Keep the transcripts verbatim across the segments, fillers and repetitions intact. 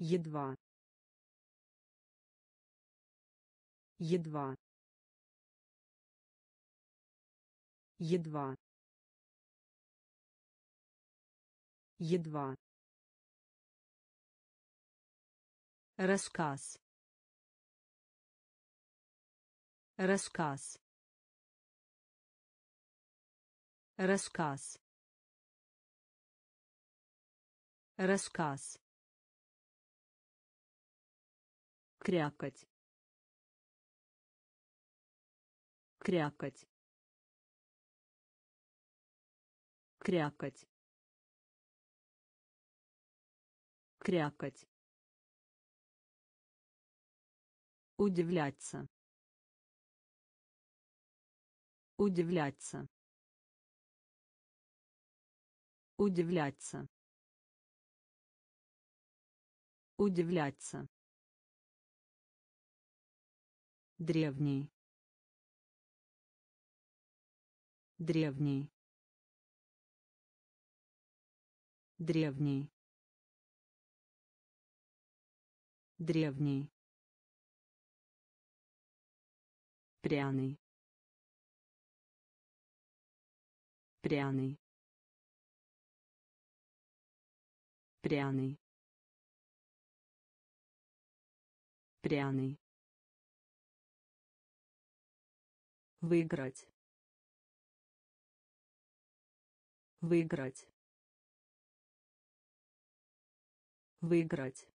едва, едва, едва, едва, рассказ, рассказ, рассказ, рассказ, крякать, крякать, крякать, крякать, удивляться, удивляться, удивляться, удивляться, древний, древний, древний, древний, пряный, пряный, пряный, пряный, выиграть, выиграть, выиграть,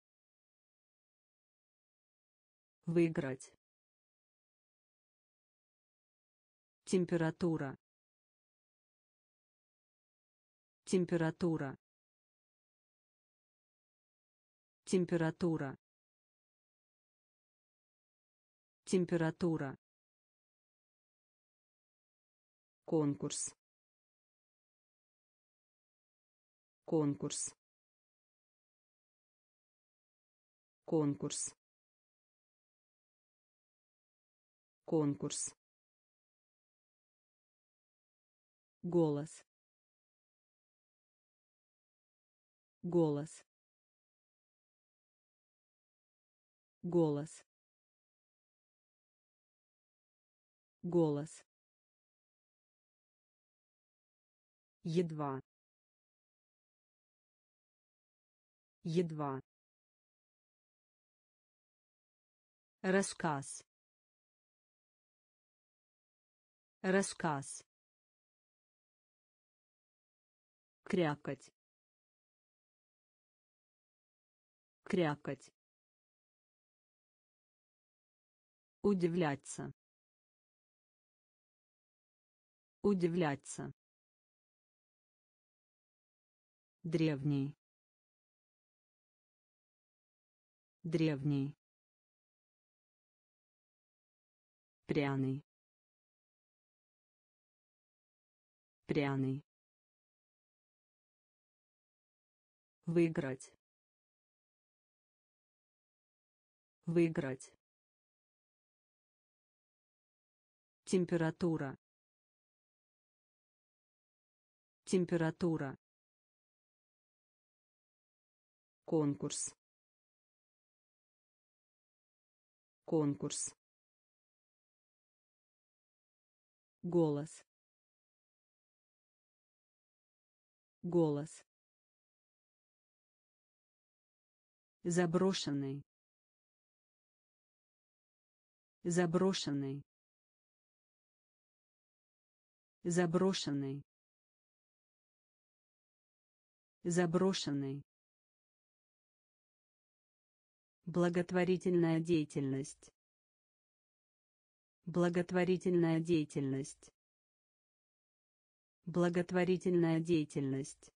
выиграть, температура, температура, температура, температура, конкурс, конкурс, конкурс, конкурс, голос, голос, голос, голос, едва, едва, рассказ, рассказ, крякать, крякать, удивляться, удивляться, древний, древний, пряный, пряный, выиграть, выиграть, температура, температура, конкурс, конкурс, голос, голос, заброшенный, заброшенный, заброшенный, заброшенный, благотворительная деятельность, благотворительная деятельность, благотворительная деятельность,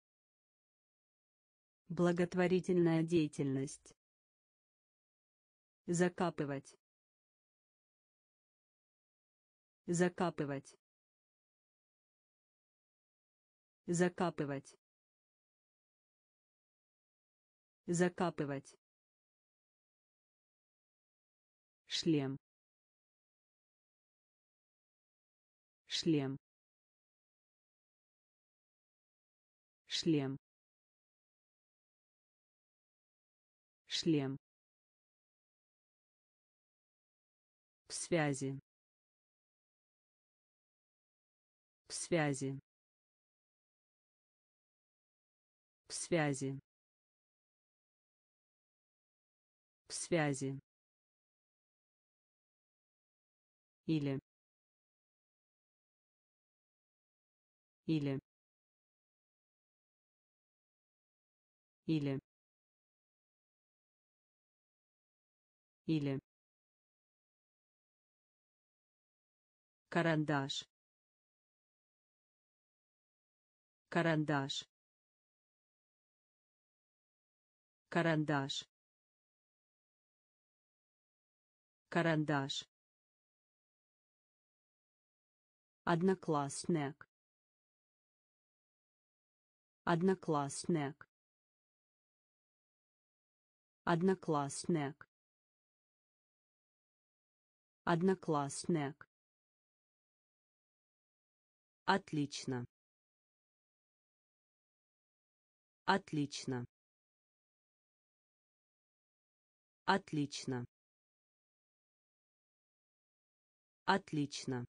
благотворительная деятельность, закапывать, закапывать, закапывать, закапывать, шлем, шлем, шлем, шлем, в связи, в связи, в связи, в связи, или, или, или, или, карандаш, карандаш, карандаш, карандаш, одноклассник, одноклассник, одноклассник, одноклассник, отлично, отлично, отлично, отлично,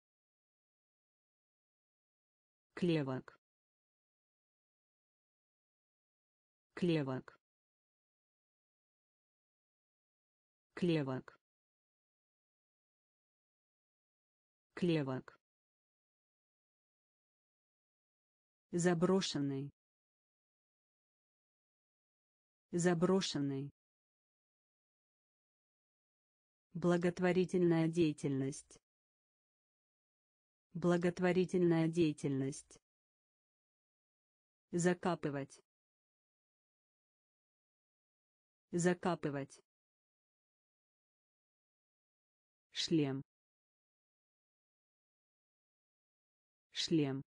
клевок, клевок, клевок, клевок, заброшенный, заброшенный, благотворительная деятельность, благотворительная деятельность, закапывать, закапывать, шлем, шлем,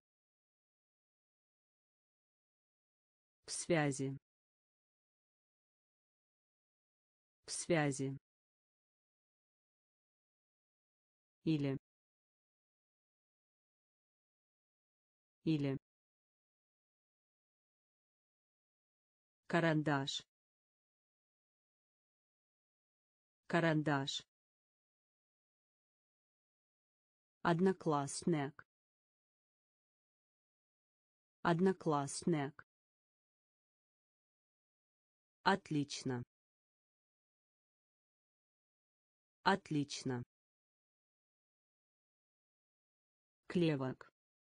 в связи, в связи, или, или, карандаш, карандаш, одноклассник, одноклассник, отлично, отлично, клевок,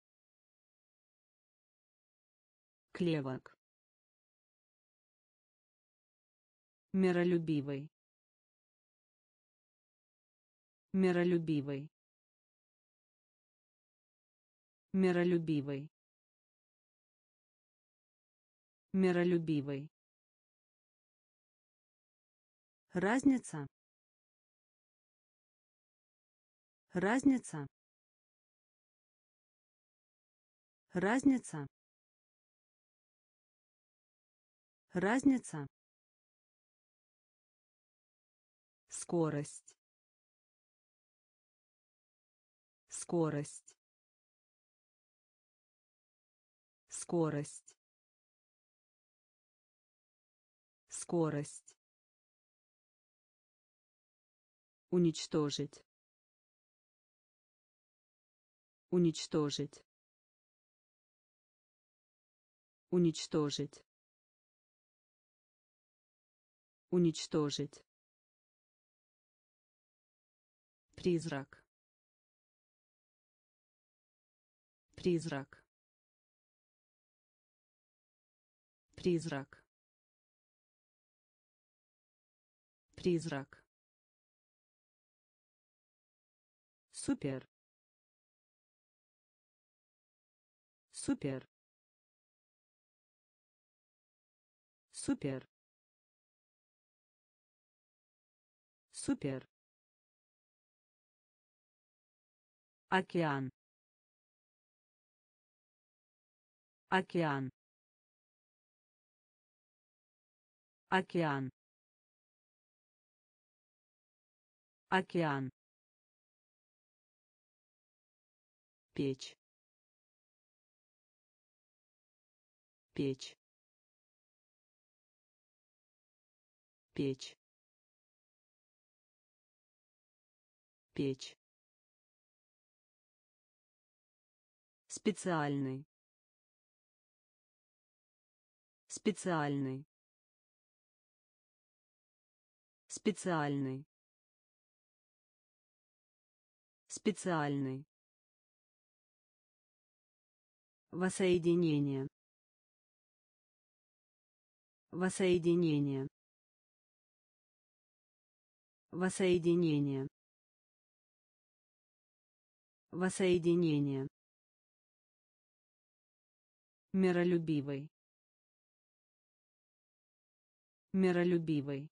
клевок, миролюбивый, миролюбивый, миролюбивый, миролюбивый, разница, разница, разница, разница, скорость, скорость, скорость, скорость, уничтожить, уничтожить, уничтожить, уничтожить, призрак, призрак, призрак, призрак, супер, супер, супер, супер, океан, океан, океан, океан, печь, печь, печь, печь, специальный, специальный, специальный, специальный, воссоединение, воссоединение, воссоединение, воссоединение, миролюбивый, миролюбивый,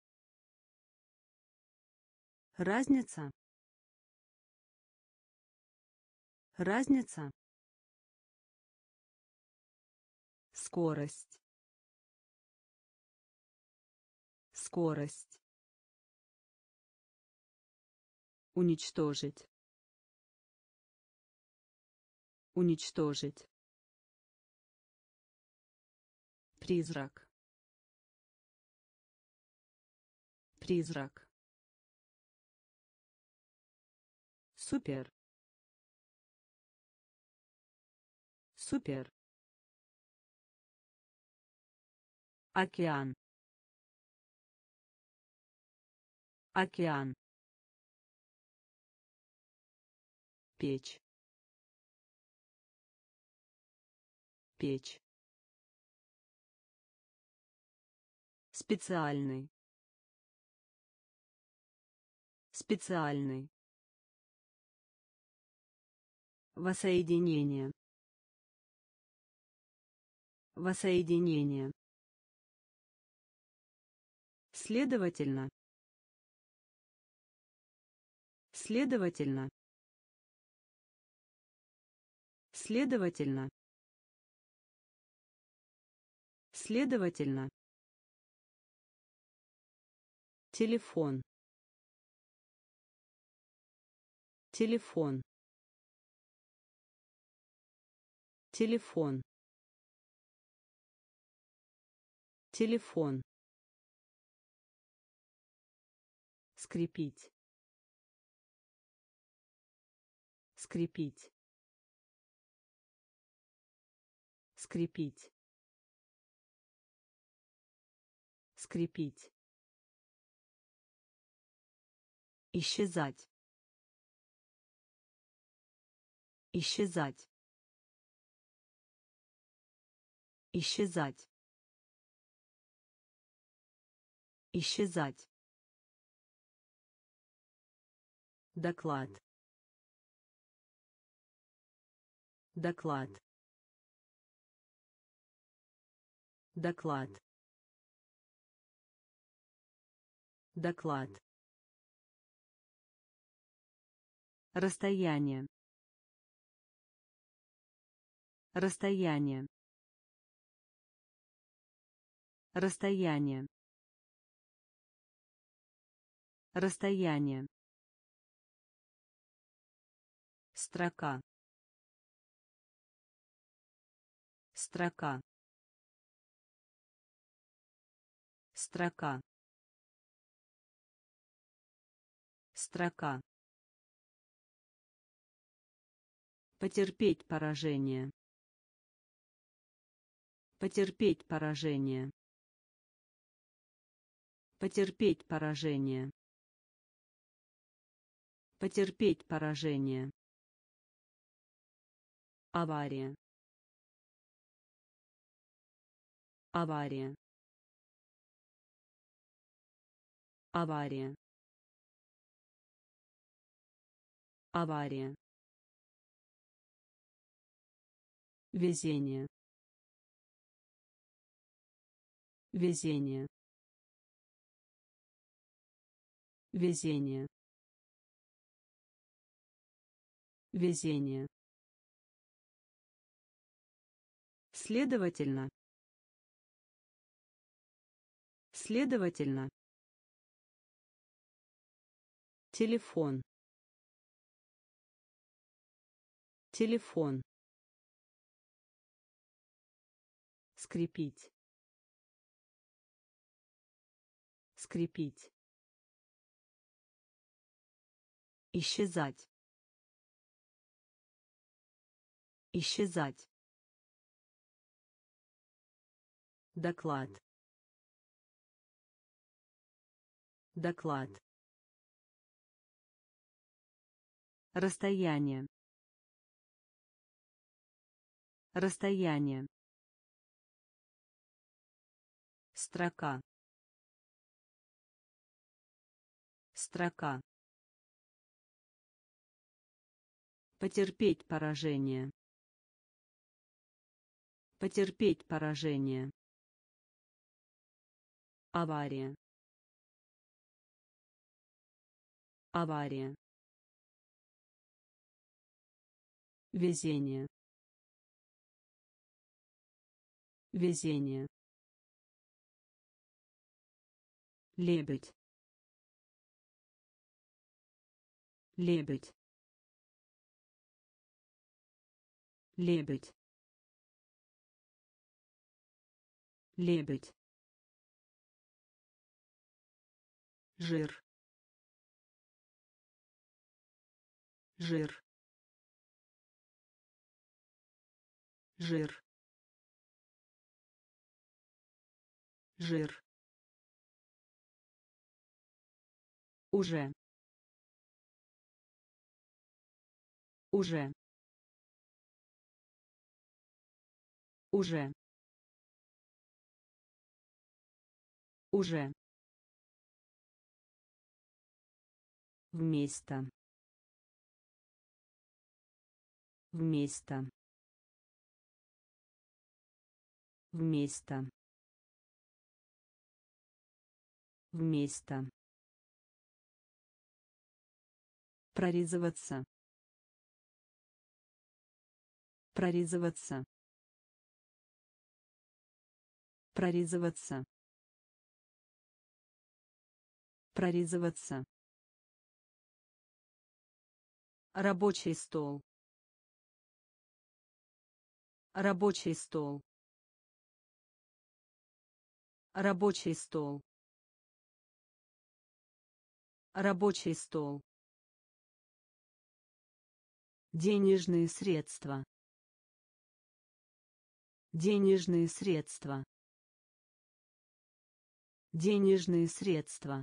разница, разница, скорость, скорость, уничтожить, уничтожить, призрак, призрак, супер, супер, океан, океан, печь, печь, специальный, специальный, воссоединение, воссоединение, следовательно, следовательно, следовательно, следовательно, телефон, телефон, телефон, телефон, скрепить, скрепить, скрепить, скрепить, исчезать, исчезать, исчезать, исчезать, доклад, доклад, доклад, доклад, расстояние, расстояние, расстояние, расстояние, строка, строка, строка, строка, потерпеть поражение, потерпеть поражение, потерпеть поражение, потерпеть поражение, авария, авария, авария, авария, везение, везение, везение, везение, следовательно, следовательно, телефон, телефон, скрепить, скрепить, исчезать, исчезать, доклад, доклад, расстояние, расстояние, строка, строка, потерпеть поражение, потерпеть поражение, авария, авария, везение, везение, лебедь, лебедь, лебедь, лебедь, жир, жир, жир, жир, уже, уже, уже, уже, вместо, вместо, вместо, вместо, прорезываться, прорезываться, прорезываться, прорезываться, рабочий стол, рабочий стол, рабочий стол, рабочий стол, денежные средства, денежные средства, денежные средства,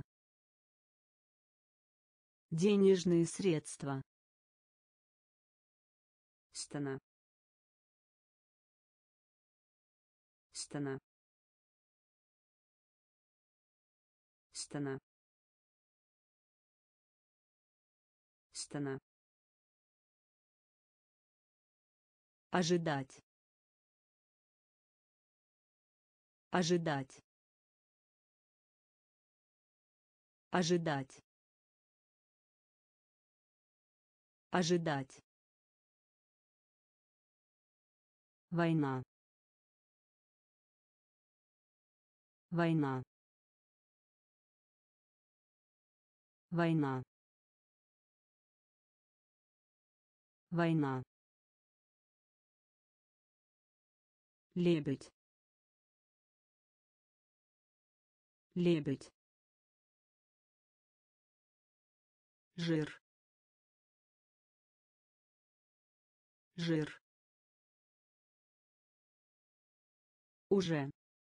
денежные средства, стена, стена, стена, стена, ожидать, ожидать, ожидать, ожидать, война, война, война, война, лебедь, лебедь, жир, жир, уже,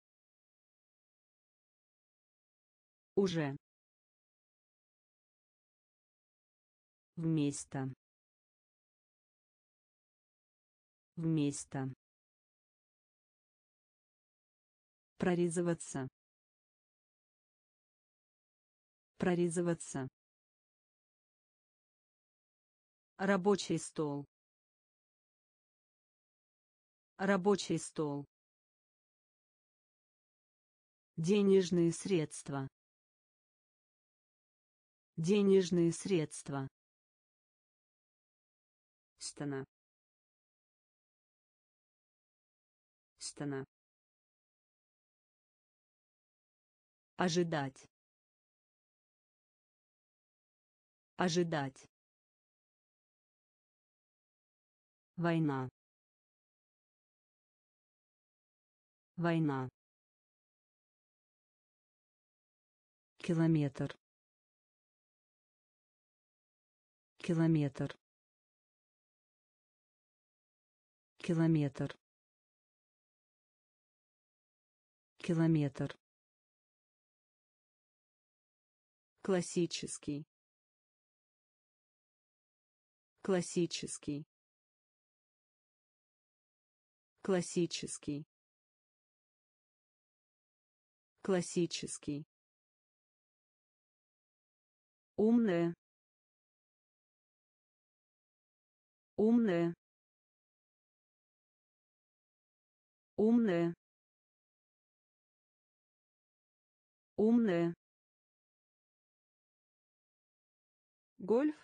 уже, вместо, вместо, прорезываться, прорезываться, рабочий стол, рабочий стол, денежные средства, денежные средства, стена, стена, ожидать, ожидать, война, война, Километр. Километр. Километр. Километр. Классический. Классический. Классический. Классический. Умная. Умная. Умная. Умная. Гольф.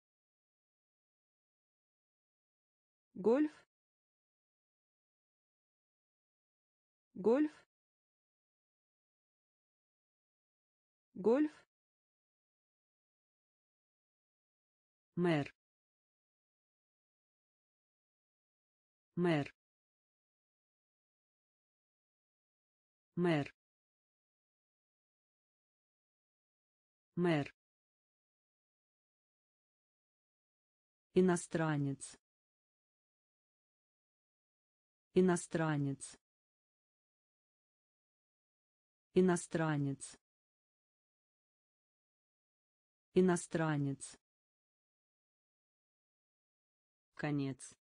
Гольф. Гольф. Гольф. Мэр. Мэр. Мэр. Мэр. Иностранец. Иностранец. Иностранец. Иностранец. Конец.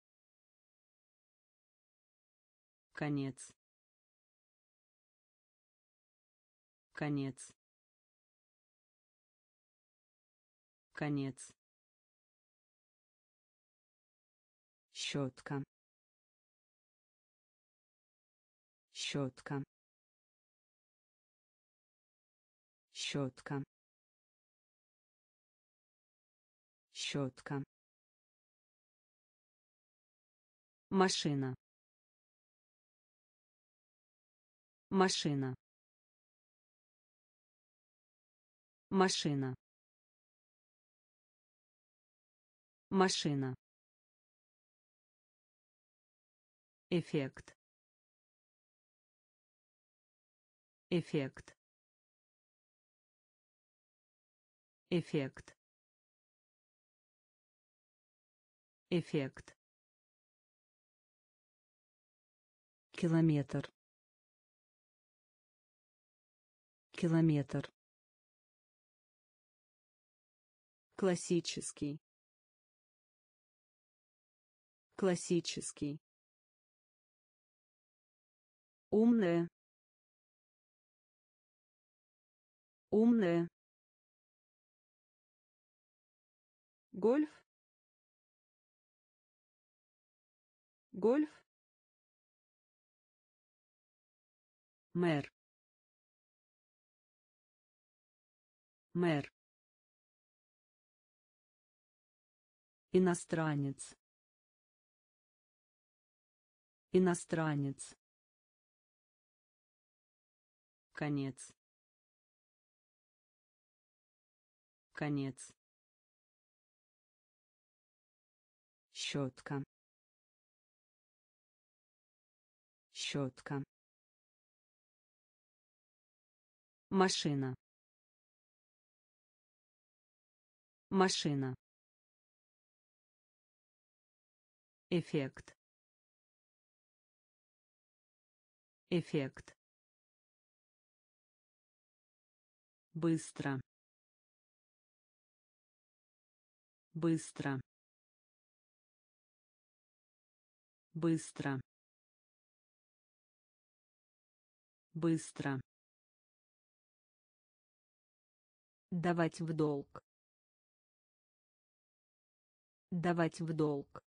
Конец. Конец. Конец. Щетка. Щетка. Щетка. Щетка. Машина. Машина. Машина. Машина. Эффект. Эффект. Эффект. Эффект. Километр. Километр. Классический. Классический. Умная. Умная. Гольф. Гольф. Мэр. Мэр. Иностранец. Иностранец. Конец. Конец. Щетка. Щетка. Машина. Машина. Эффект. Эффект. Быстро. Быстро. Быстро. Быстро. Давать в долг. Давать в долг.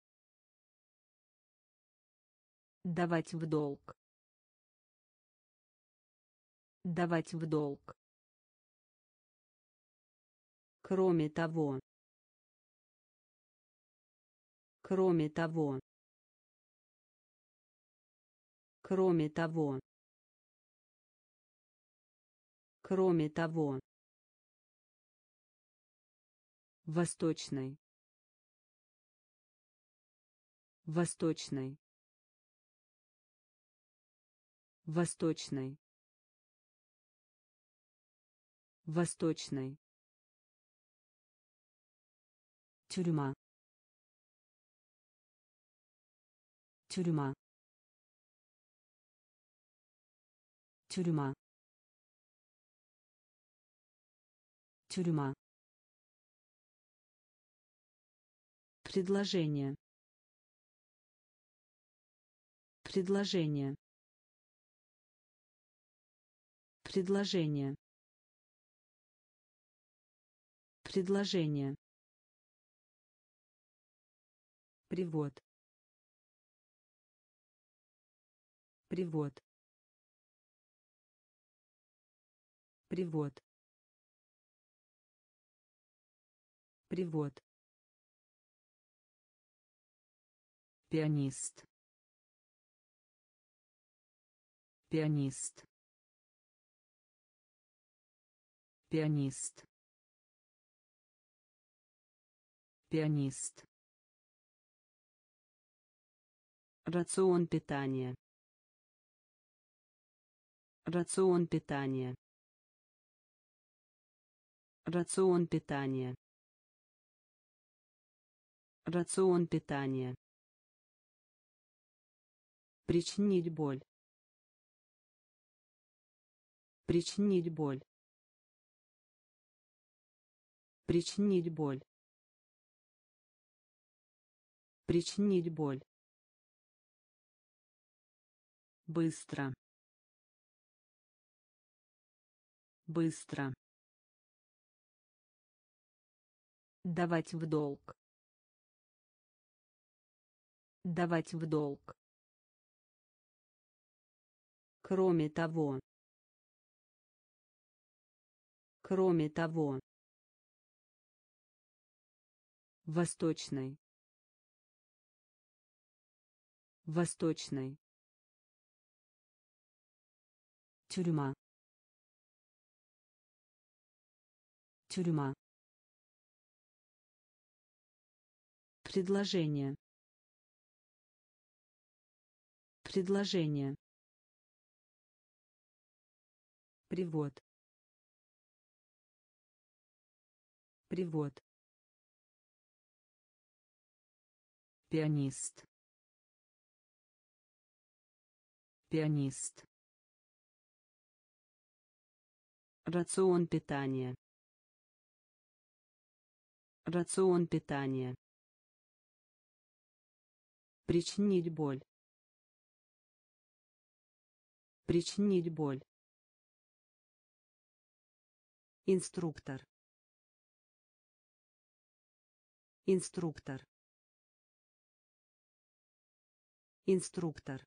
Давать в долг. Давать в долг. Кроме того. Кроме того. Кроме того. Кроме того. Восточный. Восточный. Восточный. Восточный. Тюрьма. Тюрьма. Тюрьма. Тюрьма. Предложение. Предложение. Предложение. Предложение. Привод. Привод. Привод. Привод. Пианист. Пианист. Пианист. Пианист. Рацион питания. Рацион питания. Рацион питания. Рацион питания. Причинить боль. Причинить боль. Причинить боль. Причинить боль. Быстро. Быстро. Давать в долг. Давать в долг. Кроме того. Кроме того. Восточный. Восточный. Тюрьма. Тюрьма. Предложение. Предложение. Привод. Привод. Пианист. Пианист. Рацион питания. Рацион питания. Причинить боль. Причинить боль. Инструктор. Инструктор. Инструктор.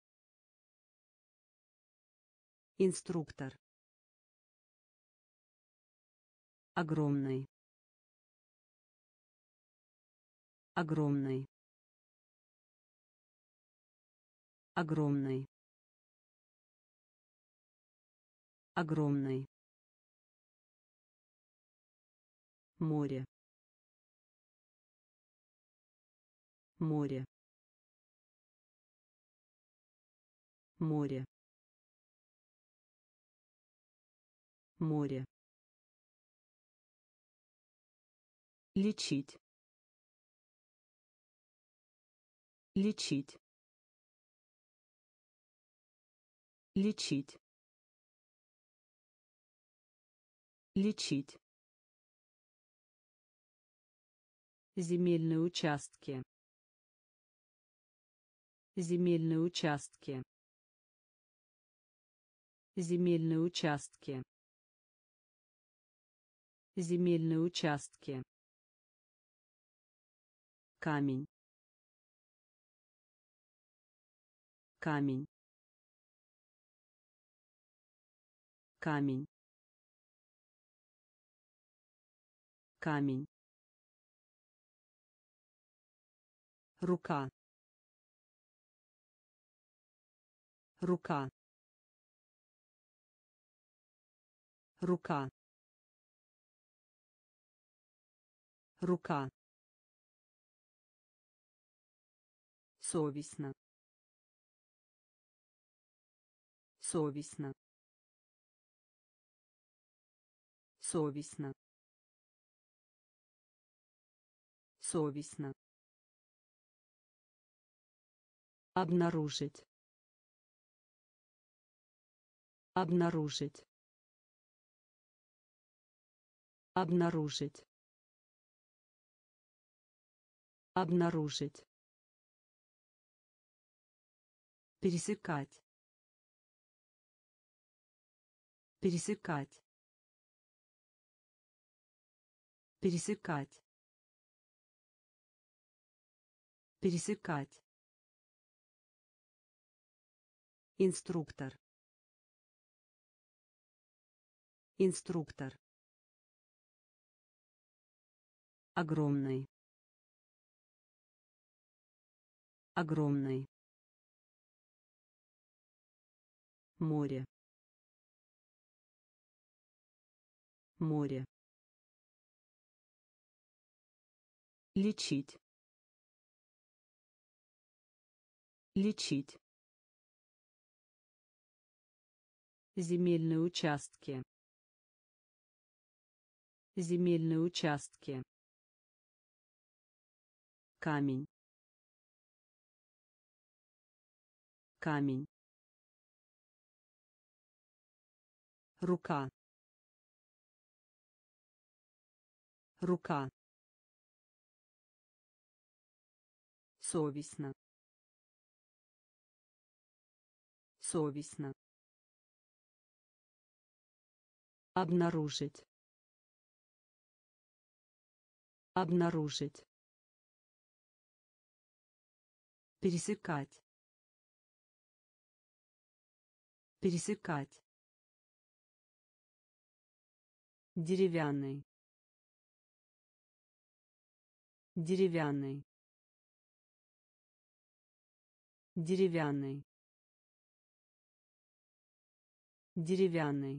Инструктор. Огромный. Огромный. Огромный. Огромный. Море. Море. Море. Море. Лечить. Лечить. Лечить. Лечить. Земельные участки. Земельные участки. Земельные участки. Земельные участки. Камень. Камень. Камень. Камень. Рука. Рука. Рука. Рука. Совестно. Совестно. Совестно. Совестно. Обнаружить. Обнаружить. Обнаружить. Обнаружить. Пересекать. Пересекать. Пересекать. Пересекать. Инструктор. Инструктор. Огромный. Огромный. Море. Море. Лечить. Лечить. Земельные участки. Земельные участки. Камень. Камень. Рука. Рука. Совестно. Совестно. Обнаружить. Обнаружить. Пересекать. Пересекать. Деревянный. Деревянный. Деревянный. Деревянный.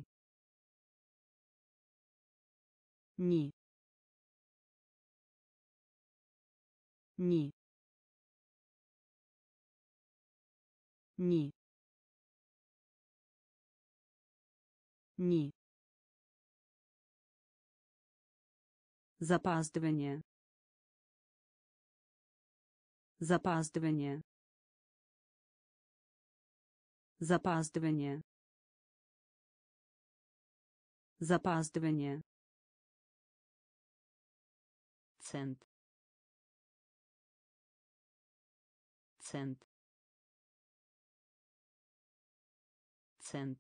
Ни. Ни. Ни. Ни. Запаздывание. Запаздывание. Запаздывание. Запаздывание. Цент. Цент. Цент.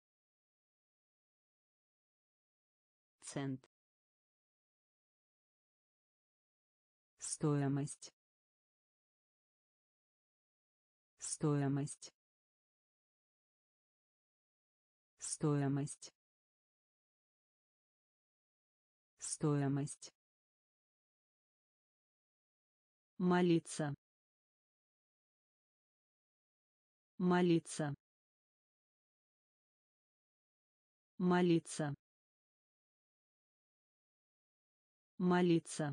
Цент. Стоимость. Стоимость. Стоимость. Стоимость. Молиться. Молиться. Молиться. Молиться.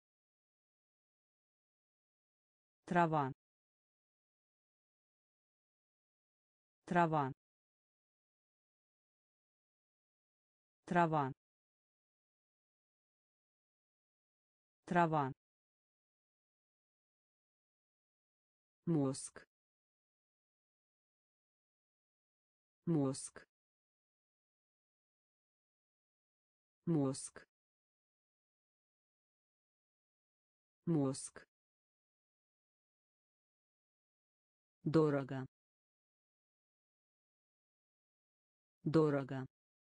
Трава. Трава. Трава. Трава. Мозг. Мозг. Мозг. Мозг. Дорого. Дорого.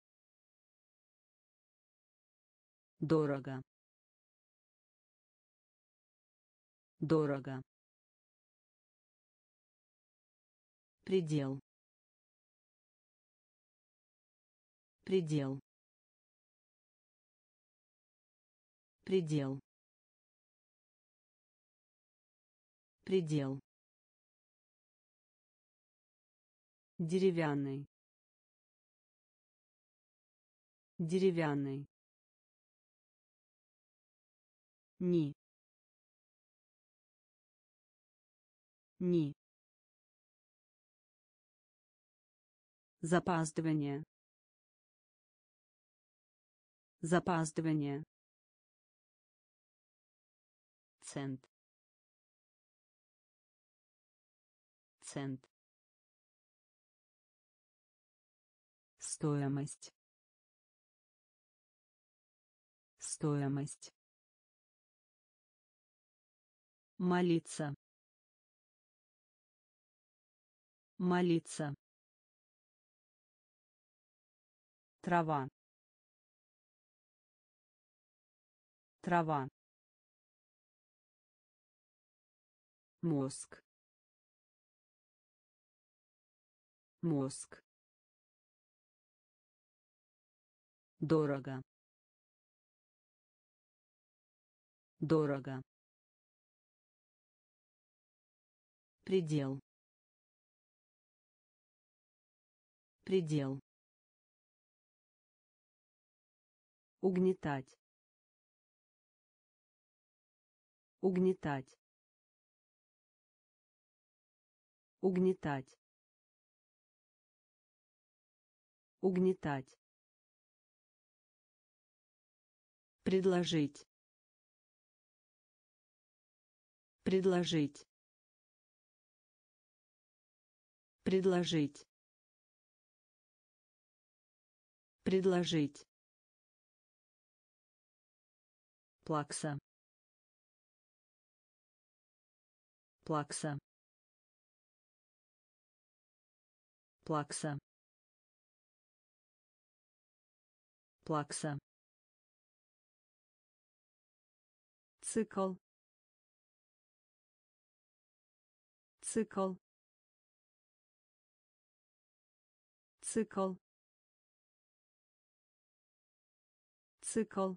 Дорого. Дорого. Предел. Предел. Предел. Предел. Деревянный. Деревянный. Ни. Ни. Запаздывание. Запаздывание. Цент. Цент. Стоимость. Стоимость. Молиться. Молиться. Трава. Трава. Мозг. Мозг. Дорого. Дорого. Предел. Предел. Угнетать. Угнетать. Угнетать. Угнетать. Предложить. Предложить. Предложить. Предложить. Плакса. Плакса. Плакса. Плакса. Цикл. Цикл. Цикл. Цикл.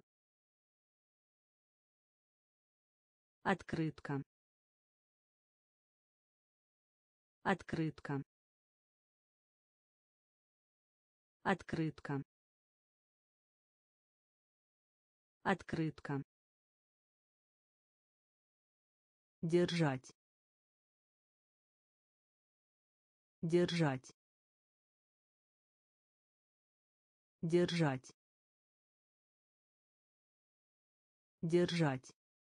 Открытка. Открытка. Открытка. Открытка. Держать. Держать. Держать. Держать.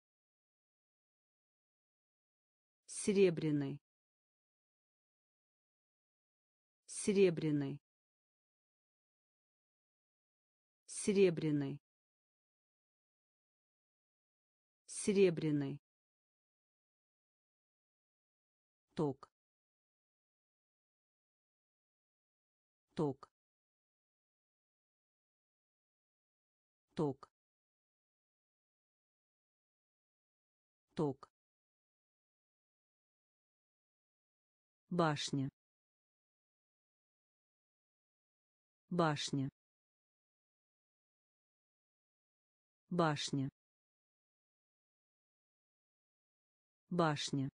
Серебряный. Серебряный. Серебряный. Серебряный. Ток. Ток. Ток. Ток. Башня. Башня. Башня. Башня.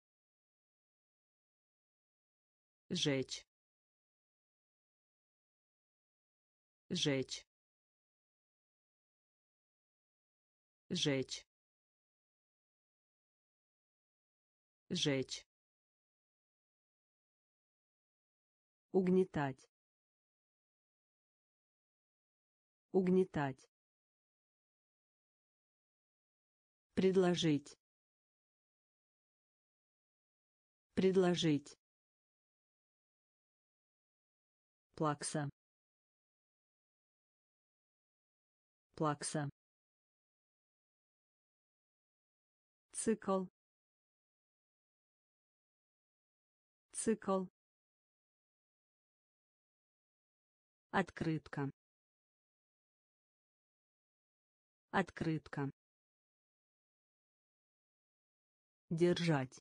Жечь. Жечь. Жечь. Жечь. Угнетать. Угнетать. Предложить. Предложить. Плакса. Плакса. Цикл. Цикл. Открытка. Открытка. Держать.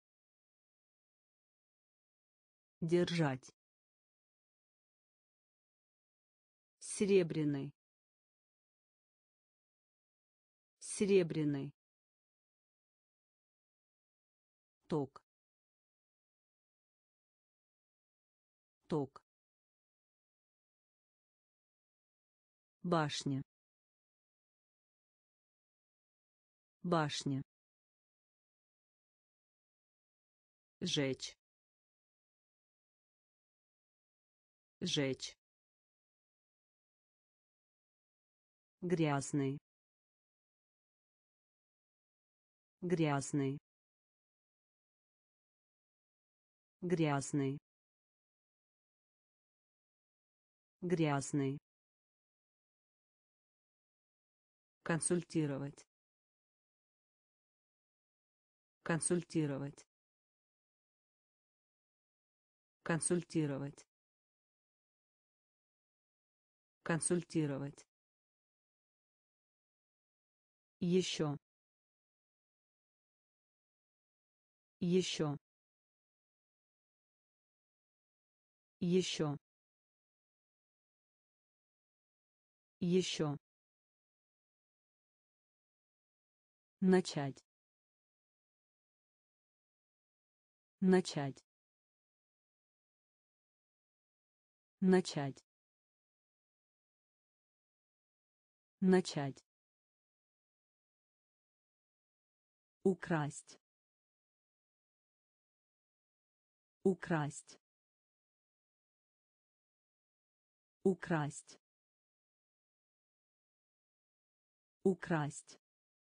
Держать. Серебряный. Серебряный. Ток. Ток. Башня. Башня. Жечь. Жечь. грязный, грязный, грязный, грязный, консультировать, консультировать, консультировать, консультировать, еще, еще, еще, еще, начать, начать, начать, начать, украсть, украсть, украсть, украсть,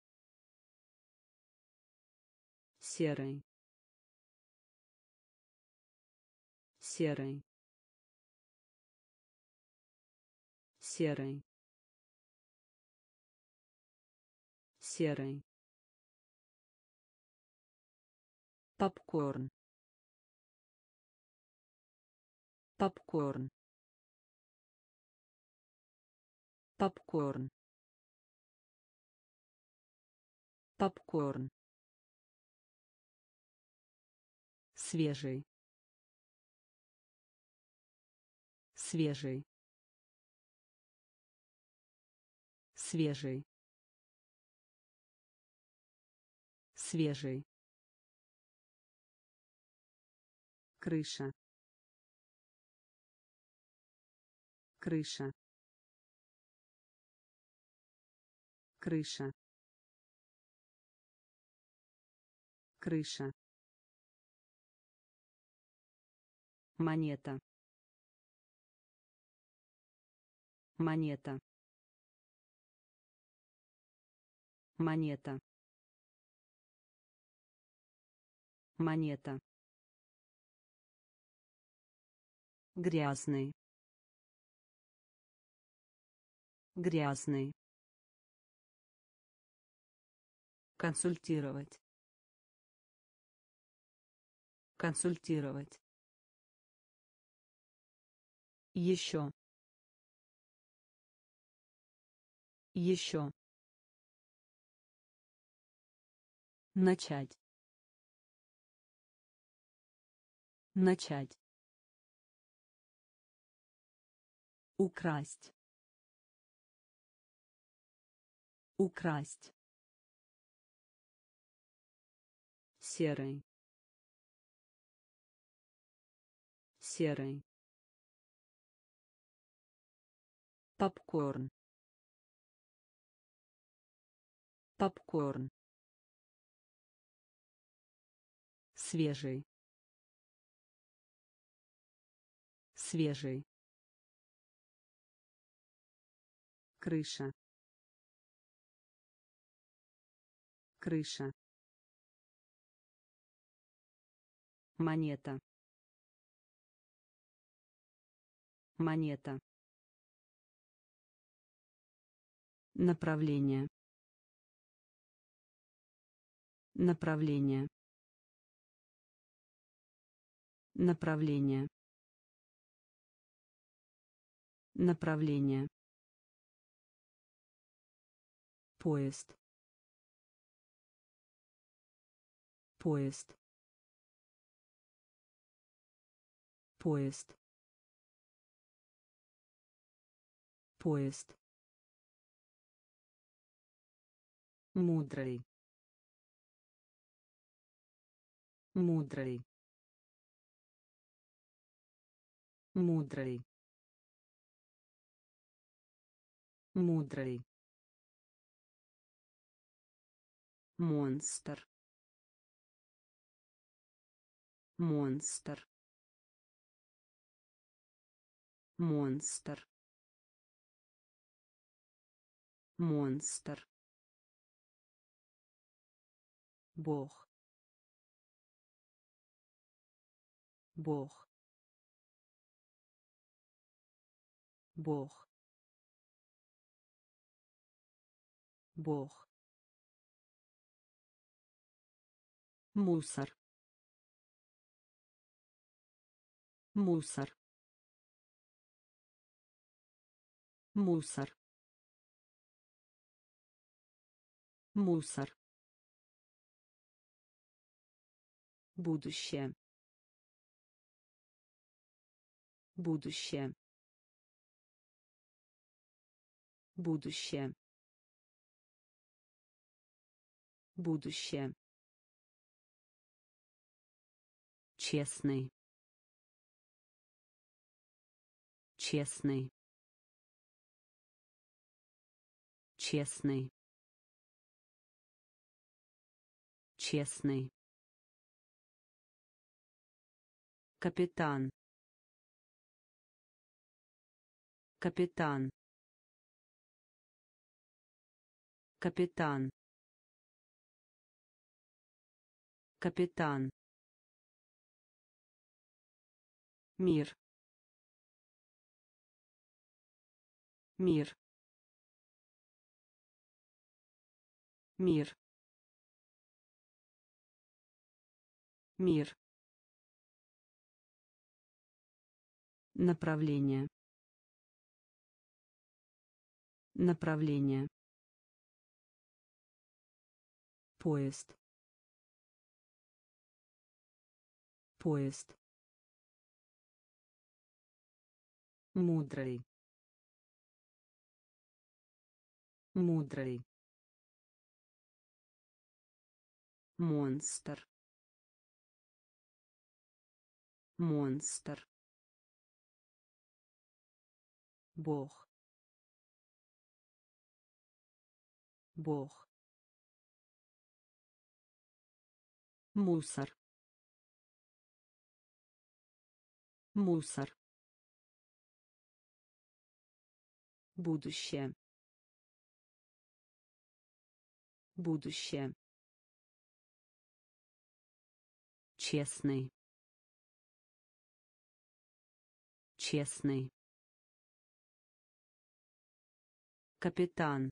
серый, серый, серый, серый, попкорн, попкорн, попкорн, попкорн, свежий, свежий, свежий, свежий, крыша, крыша, крыша, крыша, монета, монета, монета, монета, грязный, грязный, консультировать, консультировать, еще, еще, начать, начать, украсть, украсть, серый, серый, попкорн, попкорн, свежий, свежий, крыша, крыша, монета, монета, направление, направление, направление, направление, поезд, поезд, поезд, поезд, мудрый, мудрый, мудрый, мудрый, монстр, монстр, монстр, монстр, Бог, Бог, Бог, Бог, мусор, мусор, мусор, мусор, будущее, будущее, будущее, будущее, честный, честный, честный, честный, капитан, капитан, капитан, капитан, мир, мир, мир, мир, направление, направление, поезд, поезд, мудрый, мудрый, монстр, монстр, Бог, Бог, мусор, мусор, будущее, будущее, честный, честный, капитан,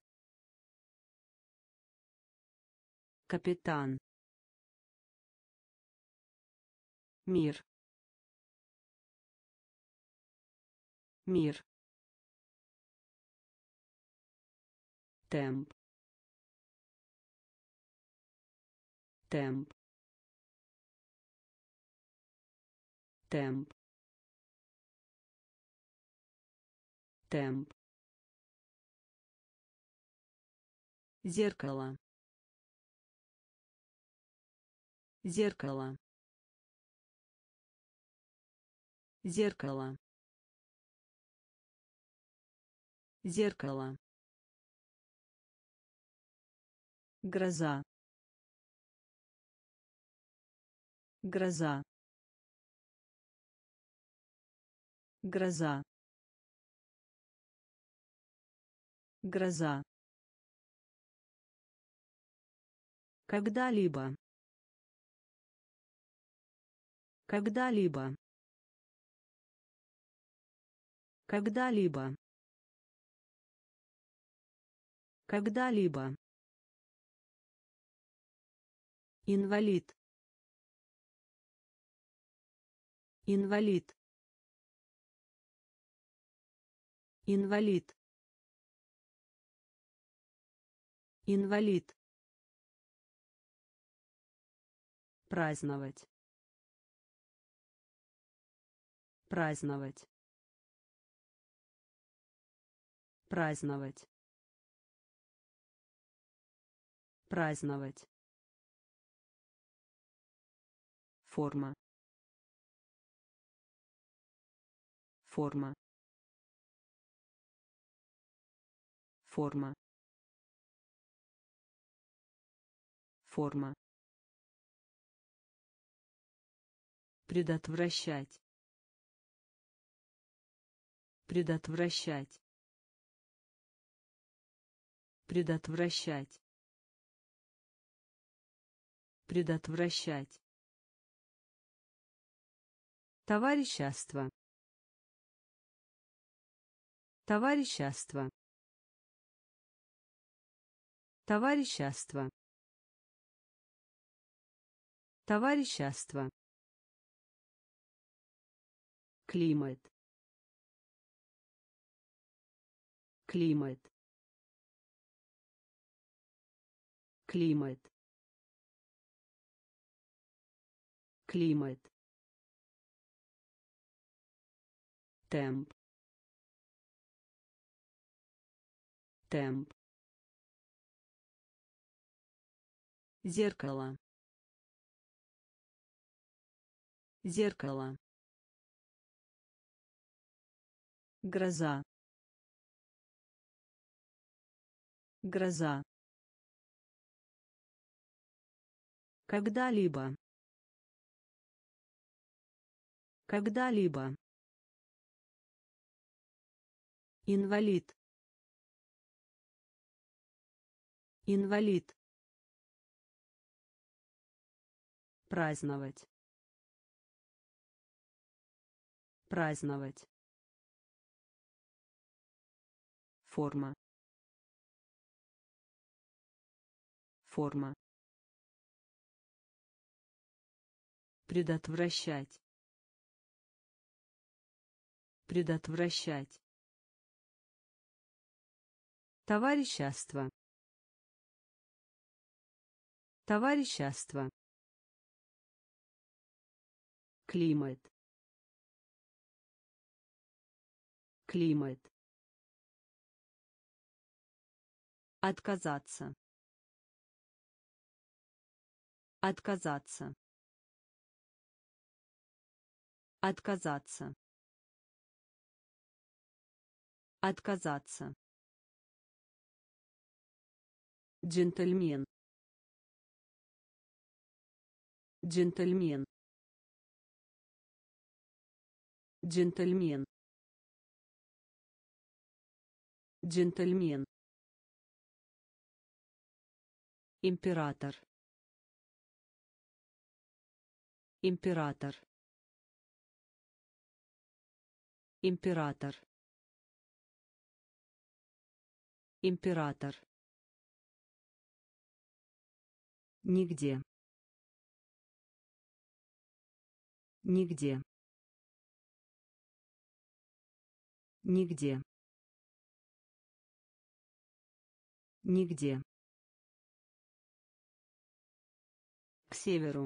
капитан, мир, мир, темп, темп, темп, темп, зеркало, зеркало, зеркало, зеркало, гроза, гроза, гроза, гроза, когда-либо, когда-либо, когда-либо, когда-либо, инвалид, инвалид, инвалид, инвалид, праздновать, праздновать, праздновать, праздновать, форма, форма, форма, форма, предотвращать, предотвращать, предотвращать, предотвращать, товарищество, товарищество, товарищество, товарищество, климат, климат, климат, климат, темп, темп, зеркало, зеркало, гроза, гроза, когда-либо, когда-либо, инвалид, инвалид, праздновать, праздновать, форма, форма, предотвращать, предотвращать, товарищество, товарищество, климат, климат, отказаться, отказаться, отказаться, отказаться, джентльмен, джентльмен, джентльмен, джентльмен, император, император, император, император, нигде, нигде, нигде, нигде, к северу,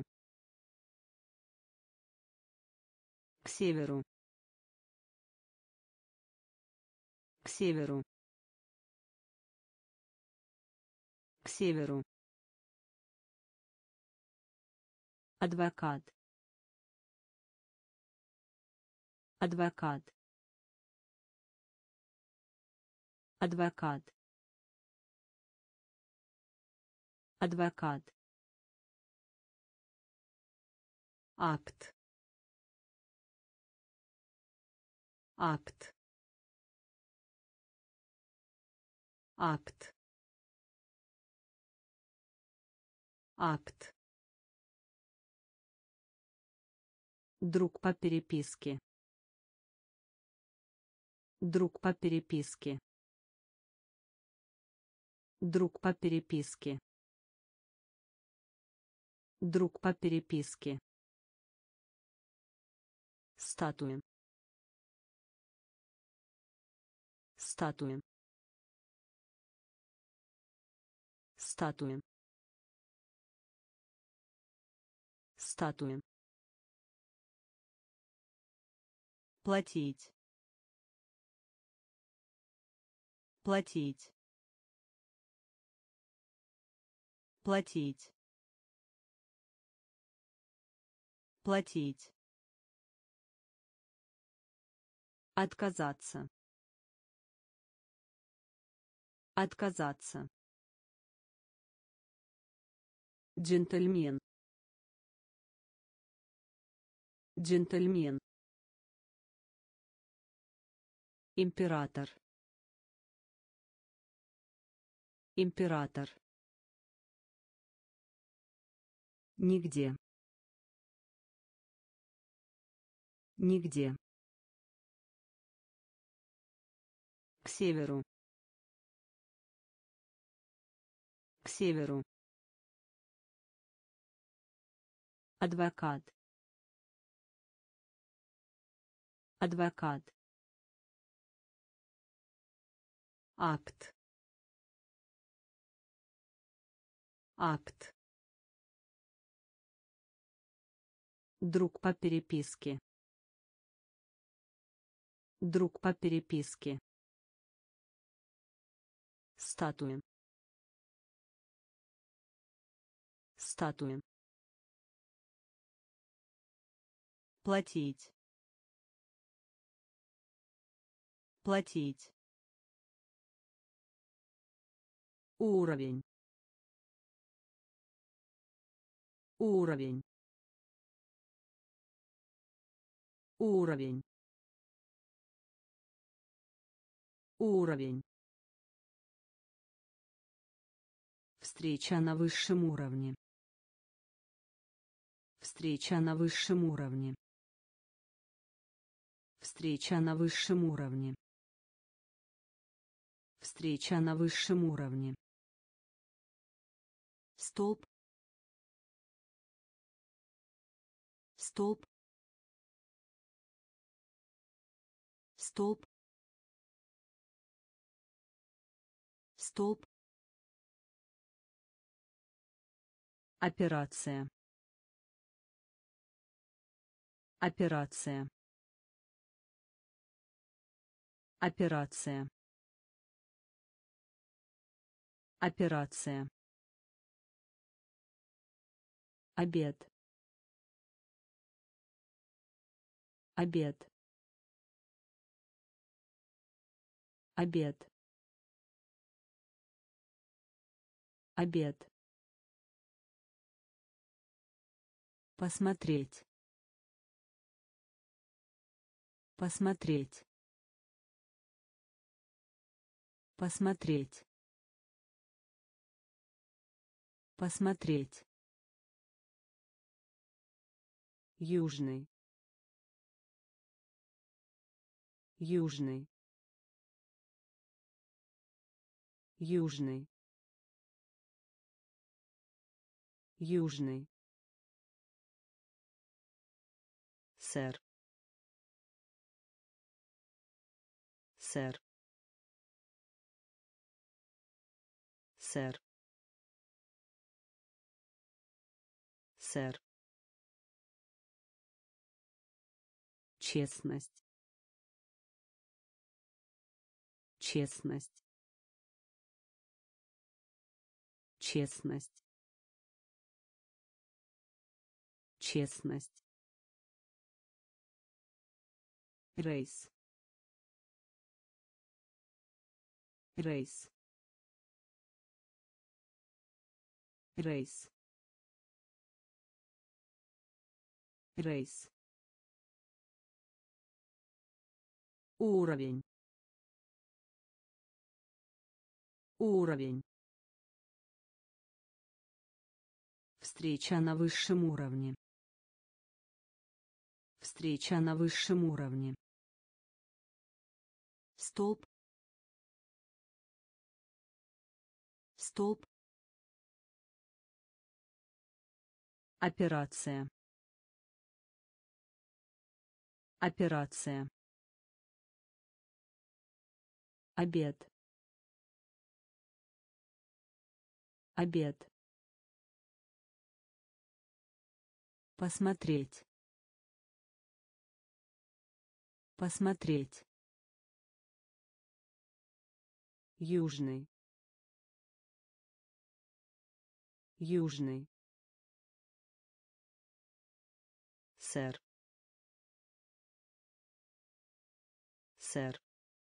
к северу, к северу, к северу, адвокат, адвокат, адвокат, адвокат, акт, акт, акт, акт, друг по переписке, друг по переписке, друг по переписке, друг по переписке, статуя, статуя, статуя, статуя, платить, платить, платить, платить, отказаться, отказаться, джентльмен, джентльмен, император, Император. Нигде. Нигде. К северу. К северу. Адвокат. Адвокат. Акт. Акт. Друг по переписке. Друг по переписке. Статуя. Статуя. Платить. Платить. Уровень. Уровень. Уровень. Уровень. Встреча на высшем уровне. Встреча на высшем уровне. Встреча на высшем уровне. Встреча на высшем уровне. Столб. Столб. Столб. Столб. Операция. Операция. Операция. Операция. Обед. Обед. Обед. Обед. Посмотреть. Посмотреть. Посмотреть. Посмотреть. Южный. Южный. Южный. Южный. Сэр. Сэр. Сэр. Сэр. Честность. Честность. Честность. Честность. Рейс. Рейс. Рейс. Рейс. Уровень. Уровень. Встреча на высшем уровне. Встреча на высшем уровне. Столб. Столб. Операция. Операция. Обед. Обед. Посмотреть. Посмотреть. Южный. Южный. Сэр. Сэр.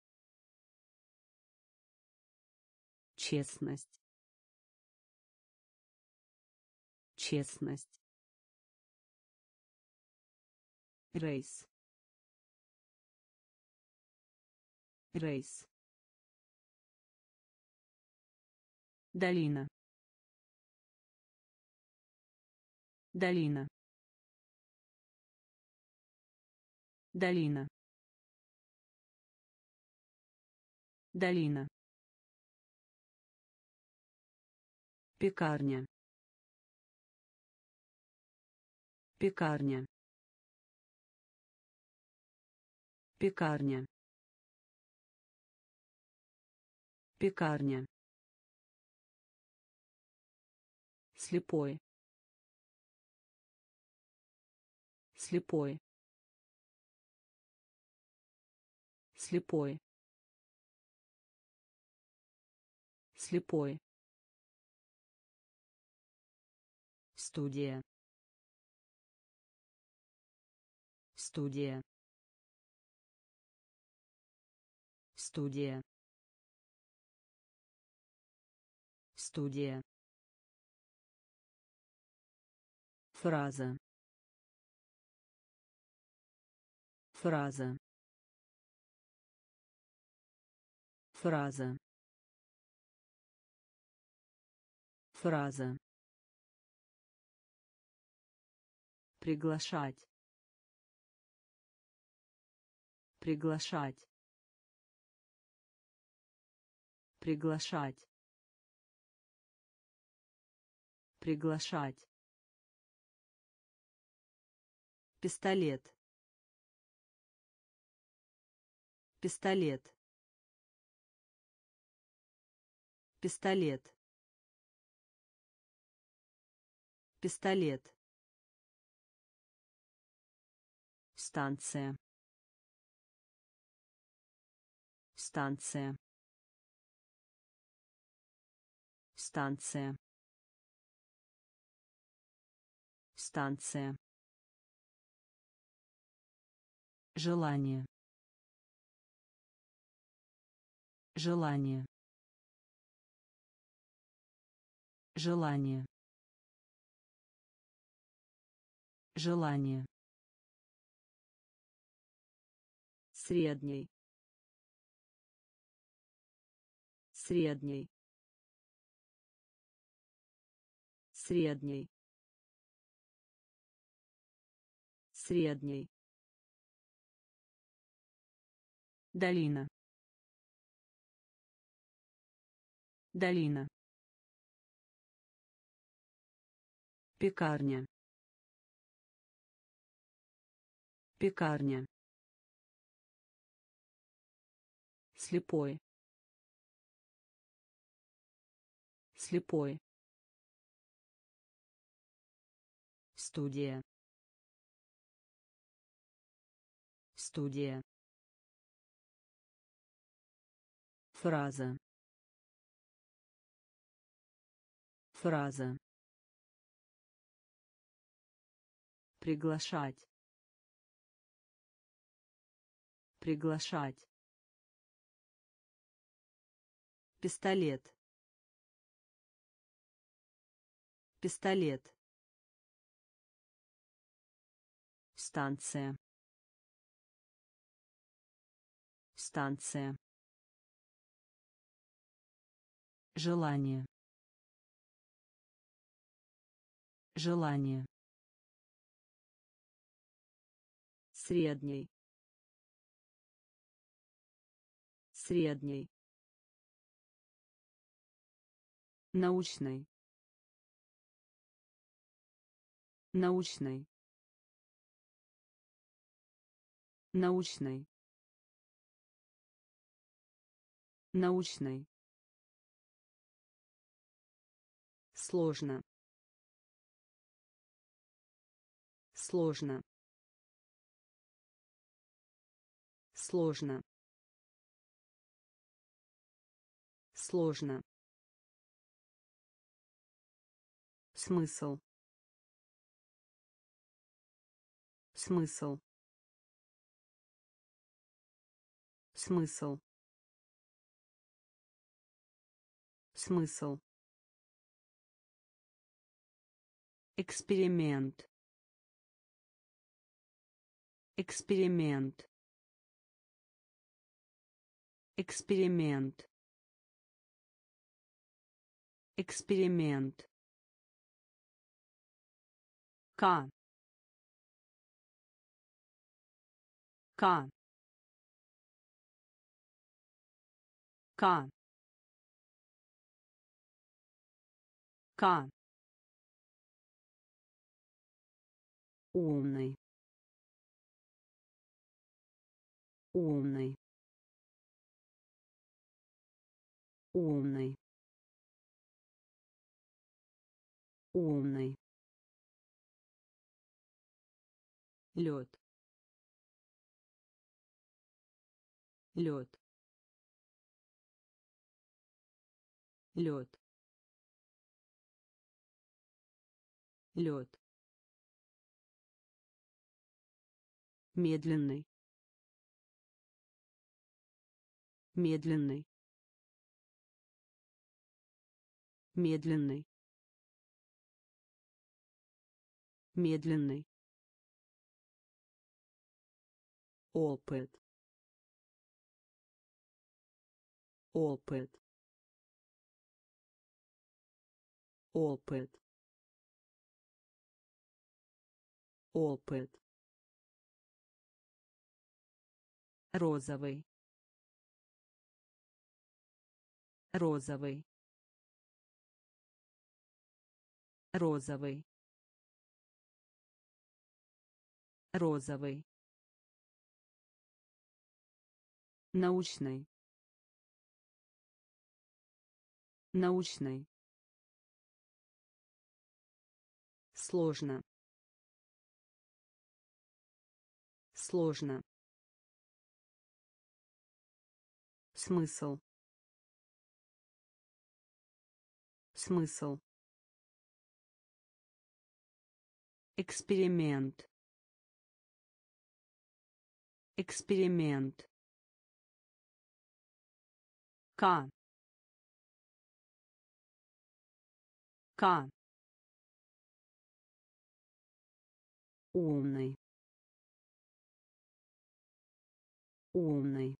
Честность. Честность. Рейс. Рейс. Долина. Долина. Долина. Долина. Пекарня. Пекарня. Пекарня. Пекарня. Слепой. Слепой. Слепой. Слепой. Студия. Студия. Студия. Студия. Фраза. Фраза. Фраза. Фраза. Приглашать. Приглашать. Приглашать. Приглашать. Пистолет. Пистолет. Пистолет. Пистолет. Станция. Станция. Станция. Станция. Желание. Желание. Желание. Желание. Средний. Средний. Средний. Средний. Долина. Долина. Пекарня. Пекарня. Слепой. Слепой. Студия. Студия. Фраза. Фраза. Приглашать. Приглашать. Пистолет. Пистолет. Станция. Станция. Желание. Желание. Средний. Средний. Научный. Научный. Научный. Научный. Сложно. Сложно. Сложно. Сложно. Смысл. Смысл. Смысл. Смысл. Эксперимент. Эксперимент. Эксперимент. Эксперимент. К. К. К. К. Умный. Умный. Умный. Умный. Лед. Лед. Лед. Лед. Медленный. Медленный. Медленный. Медленный. Опыт. Опыт. Опыт. Опыт. Розовый. Розовый. Розовый. Розовый. Научный. Научный. Сложно. Сложно. Смысл. Смысл. Эксперимент. Эксперимент. К. К. Умный. Умный.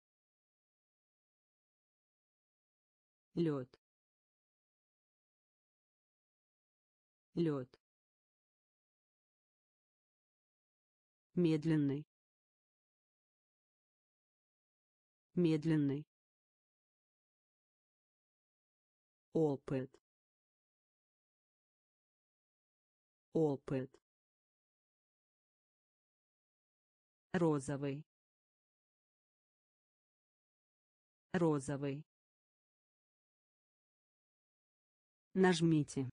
Лед. Лед. Медленный. Медленный. Опыт. Опыт. Розовый. Розовый. Нажмите.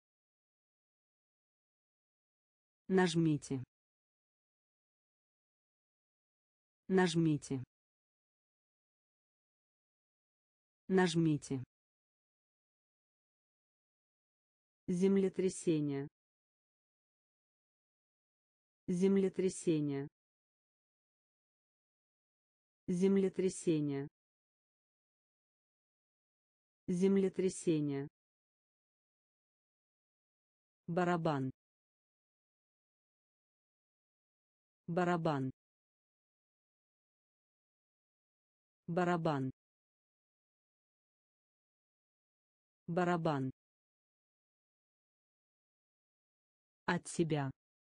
Нажмите. Нажмите. Нажмите. Землетрясение. Землетрясение. Землетрясение. Землетрясение. Барабан. Барабан. Барабан. Барабан. От себя.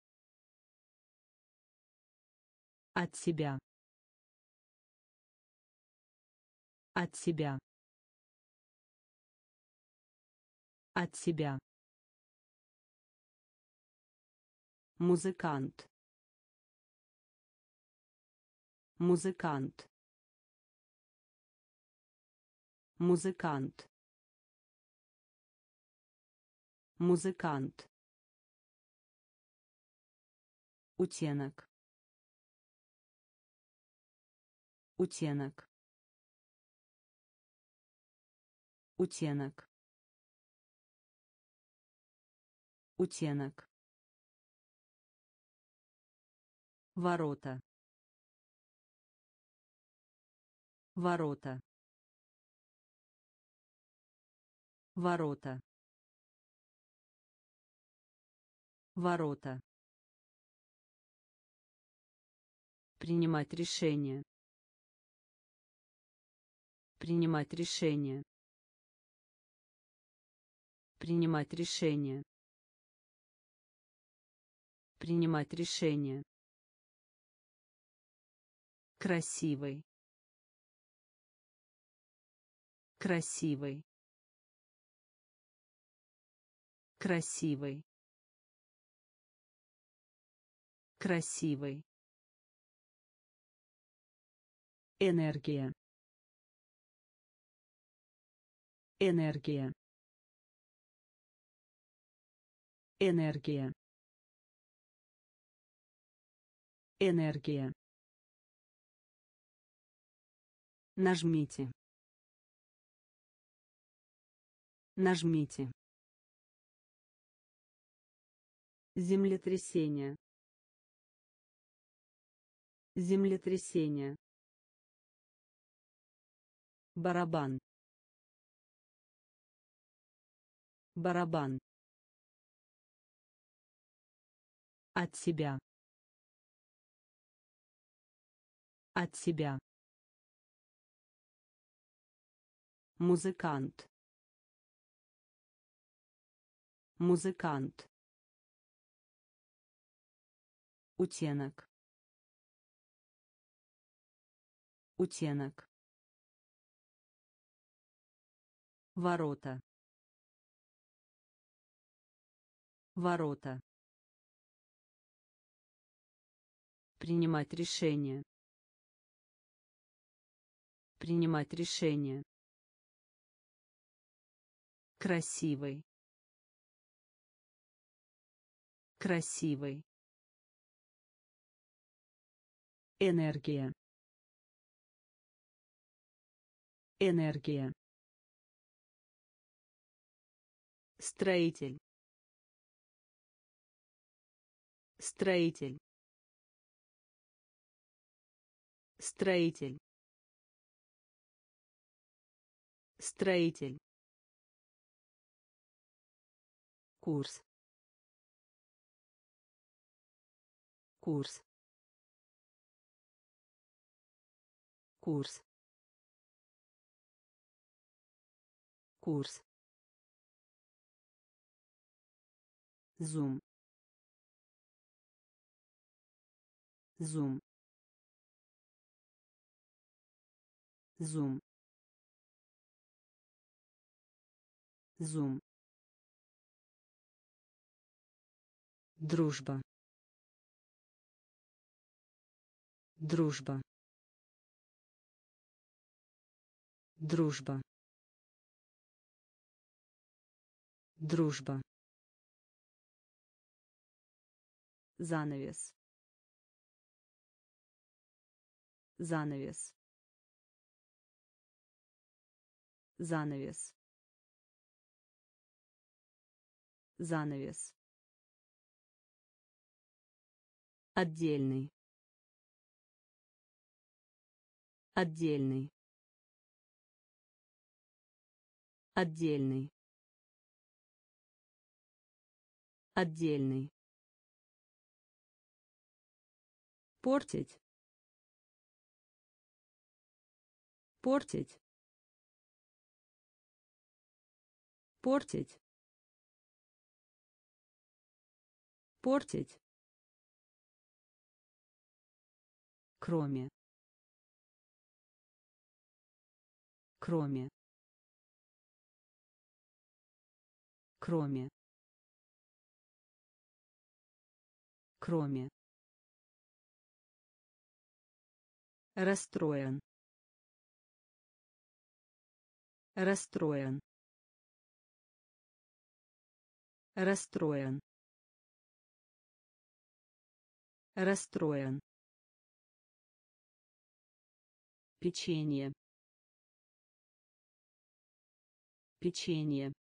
От себя. От себя. От себя. Музыкант. Музыкант. Музыкант. Музыкант. Утенок. Утенок. Утенок. Утенок. Ворота. Ворота. Ворота. Ворота. Принимать решение. Принимать решение. Принимать решение. Принимать решение. Красивый. Красивый. Красивый. Красивый. Энергия. Энергия. Энергия. Энергия. Нажмите. Нажмите. Землетрясение. Землетрясение. Барабан. Барабан. От себя. От себя. Музыкант. Музыкант. Утенок. Утенок. Ворота. Ворота. Принимать решение. Принимать решение. Красивый. Красивый. Энергия. Энергия. Строитель. Строитель. Строитель. Строитель. Курс. Курс. Курс. Курс. Зум. Зум. Зум. Зум. Дружба. Дружба. Дружба. Дружба. Занавес. Занавес. Занавес. Занавес. Отдельный. Отдельный. Отдельный. Отдельный. Портить. Портить. Портить. Портить. Кроме. Кроме. Кроме. Кроме. Расстроен. Расстроен. Расстроен. Расстроен. Печенье. Печенье.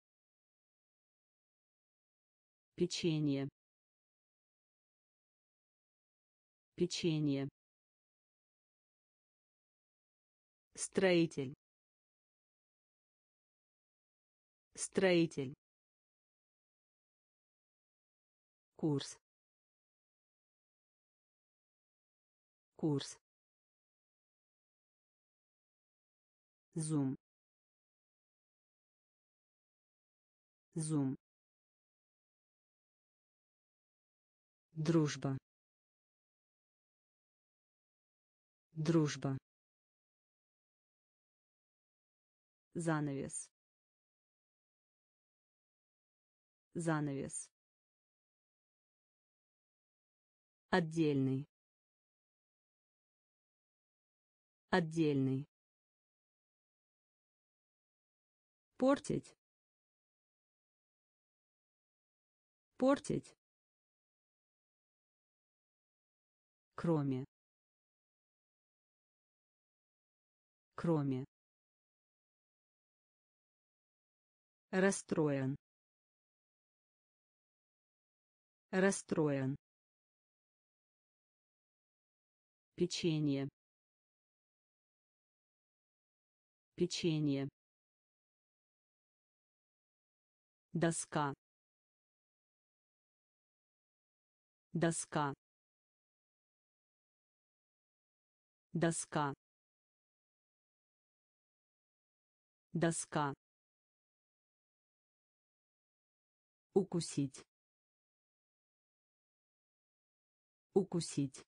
Печенье. Печенье. Строитель. Строитель. Курс. Курс. Зум. Зум. Дружба. Дружба. Занавес. Занавес. Отдельный. Отдельный. Портить. Портить. Кроме. Кроме. Расстроен. Расстроен. Печенье. Печенье. Доска. Доска. Доска. Доска. Укусить. Укусить.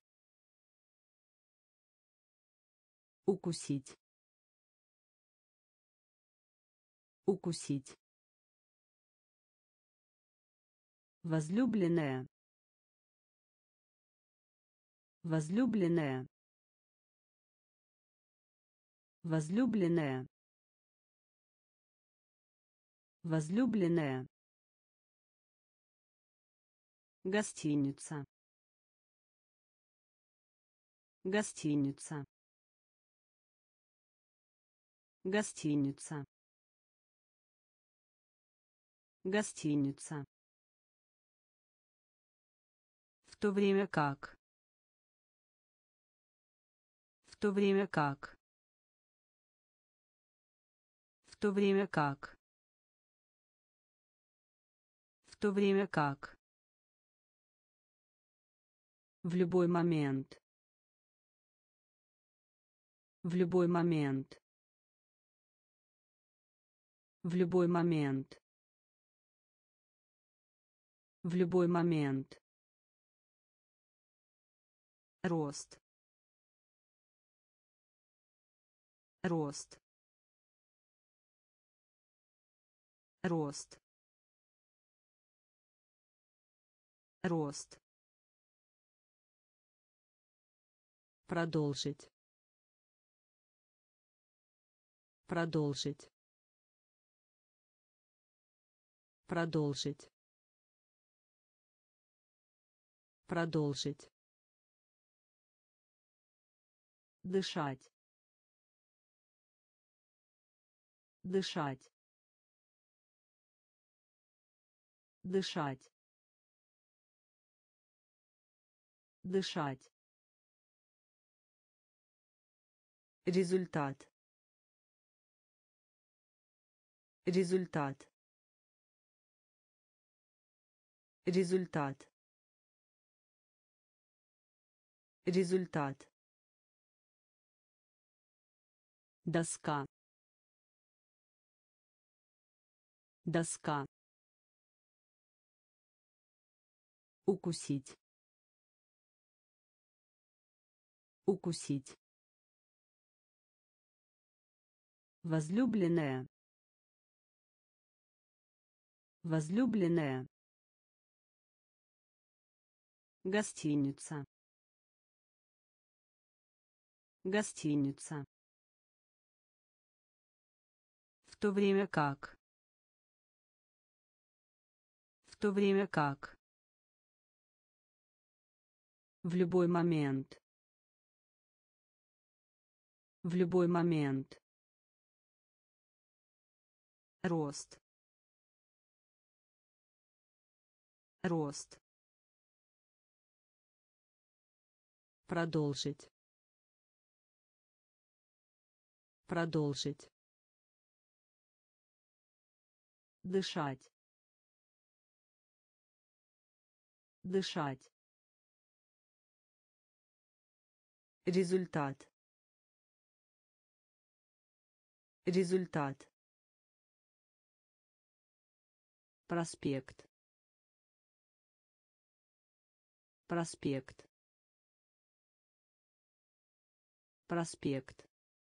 Укусить. Укусить. Возлюбленная. Возлюбленная. Возлюбленная. Возлюбленная. Гостиница. Гостиница. Гостиница. Гостиница. В то время как. В то время как. В то время как. В то время как. В любой момент. В любой момент. В любой момент. В любой момент. Рост. Рост. Рост. Рост. Продолжить. Продолжить. Продолжить. Продолжить. Дышать. Дышать. Дышать. Дышать. Результат. Результат. Результат. Результат. Доска. Доска. Укусить. Укусить. Возлюбленная. Возлюбленная. Гостиница. Гостиница. В то время как. В то время как. В любой момент. В любой момент. Рост. Рост. Продолжить. Продолжить. Дышать. Дышать. Результат. Результат. Проспект. Проспект. Проспект.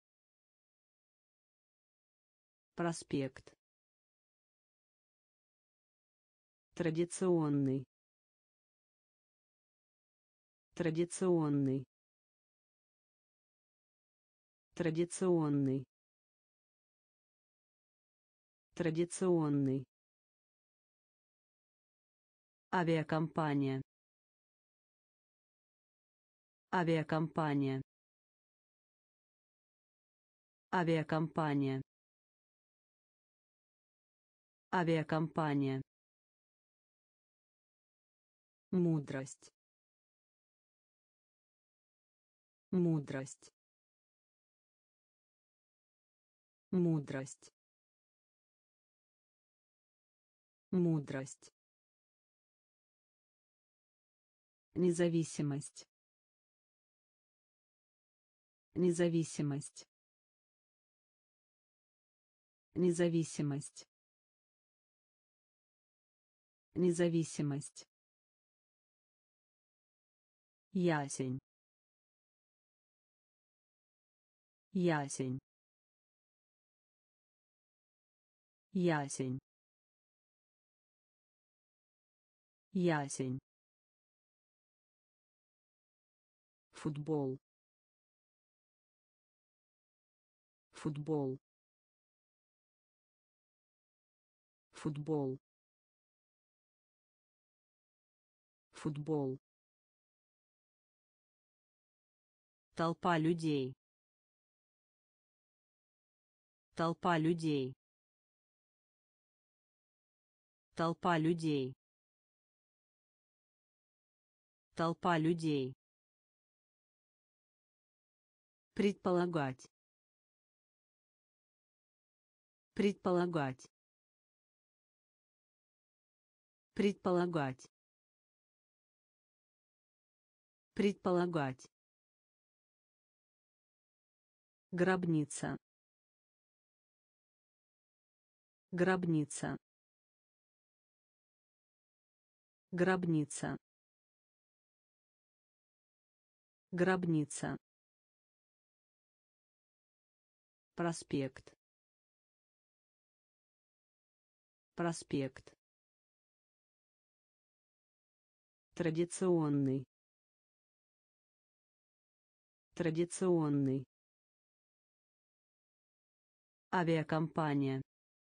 Проспект. Традиционный. Традиционный. Традиционный. Традиционный. Авиакомпания. Авиакомпания. Авиакомпания. Авиакомпания. Мудрость. Мудрость. Мудрость. Мудрость. Независимость. Независимость. Независимость. Независимость. Ясень. Ясень. Ясень. Ясень. Футбол. Футбол. Футбол. Футбол. Толпа людей. Толпа людей. Толпа людей. Толпа людей. Предполагать. Предполагать. Предполагать. Предполагать. Гробница. Гробница. Гробница. Гробница. Проспект. Проспект. Традиционный. Традиционный. Авиакомпания.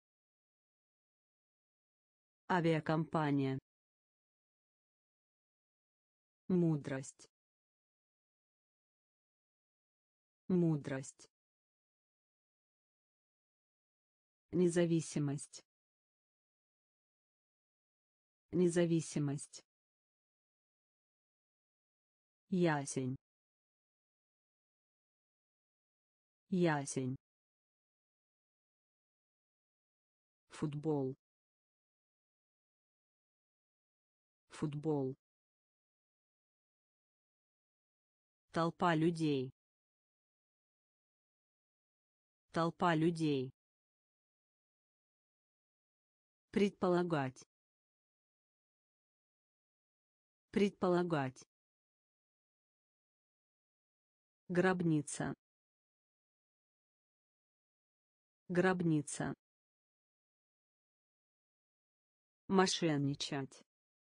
Авиакомпания. Мудрость. Мудрость. Независимость. Независимость. Ясень. Ясень. Футбол. Футбол. Толпа людей. Толпа людей. Предполагать. Предполагать. Гробница. Гробница. Мошенничать.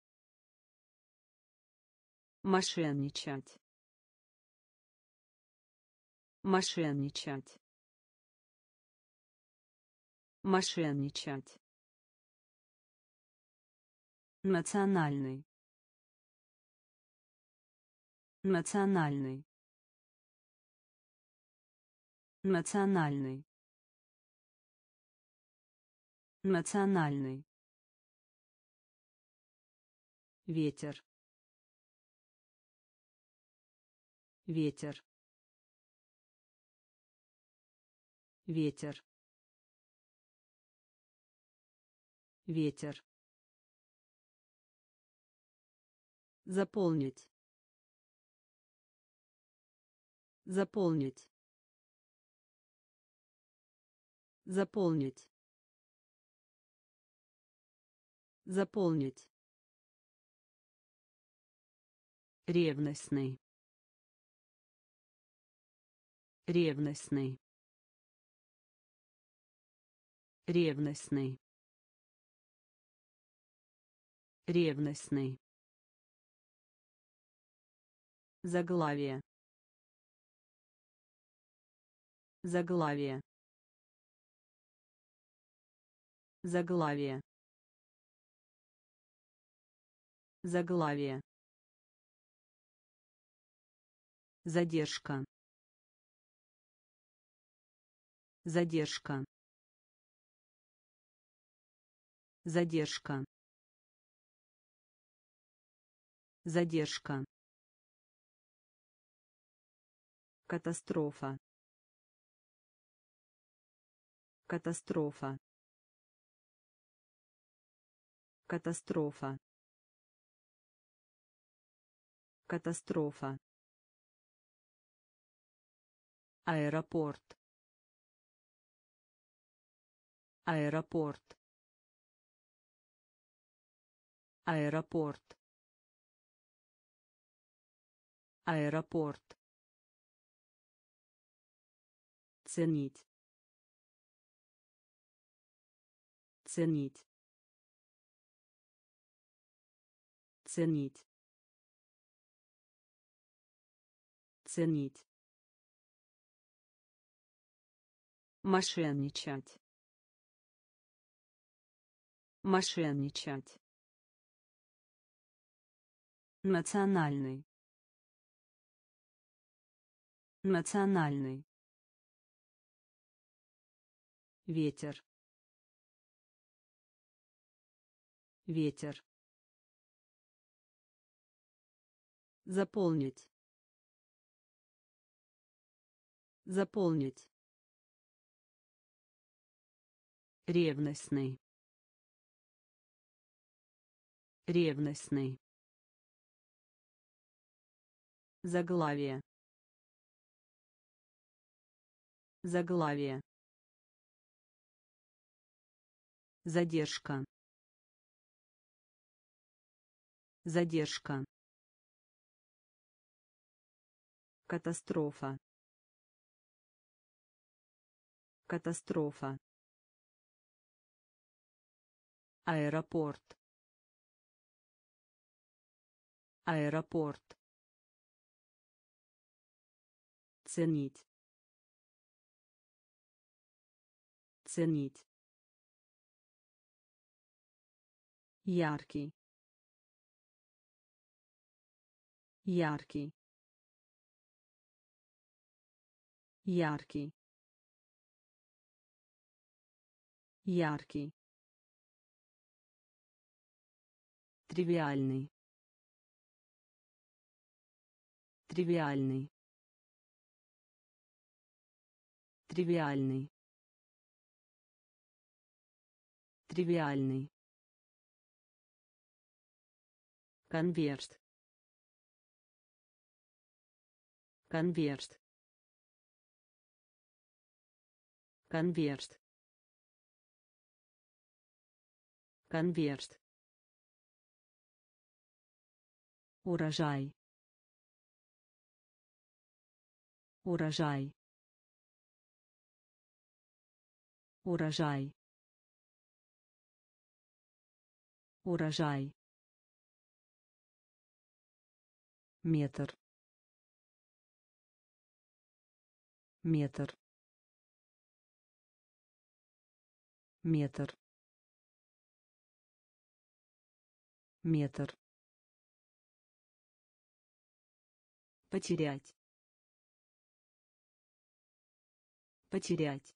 Мошенничать. Мошенничать. Мошенничать. Национальный. Национальный. Национальный. Национальный. Ветер. Ветер. Ветер. Ветер. Заполнить. Заполнить. Заполнить. Заполнить. Ревностный. Ревностный. Ревностный. Ревностный. Заглавие. Заглавие. Заглавие. Заглавие. Задержка. Задержка. Задержка. Задержка. Катастрофа. Катастрофа. Катастрофа. Катастрофа. Аэропорт. Аэропорт. Аэропорт. Аэропорт. Ценить. Ценить. Ценить. Ценить. Мошенничать. Мошенничать. Национальный. Национальный. Ветер. Ветер. Заполнить. Заполнить. Ревностный. Ревностный. Заглавие. Заглавие. Задержка. Задержка. Катастрофа. Катастрофа. Аэропорт. Аэропорт. Ценить. Ценить. Яркий. Яркий. Яркий. Яркий. Тривиальный. Тривиальный. Тривиальный. Тривиальный. Конверт. Конверт. Конверт. Конверт. Урожай. Урожай. Урожай. Урожай. Метр. Метр. Метр. Метр. Потерять. Потерять.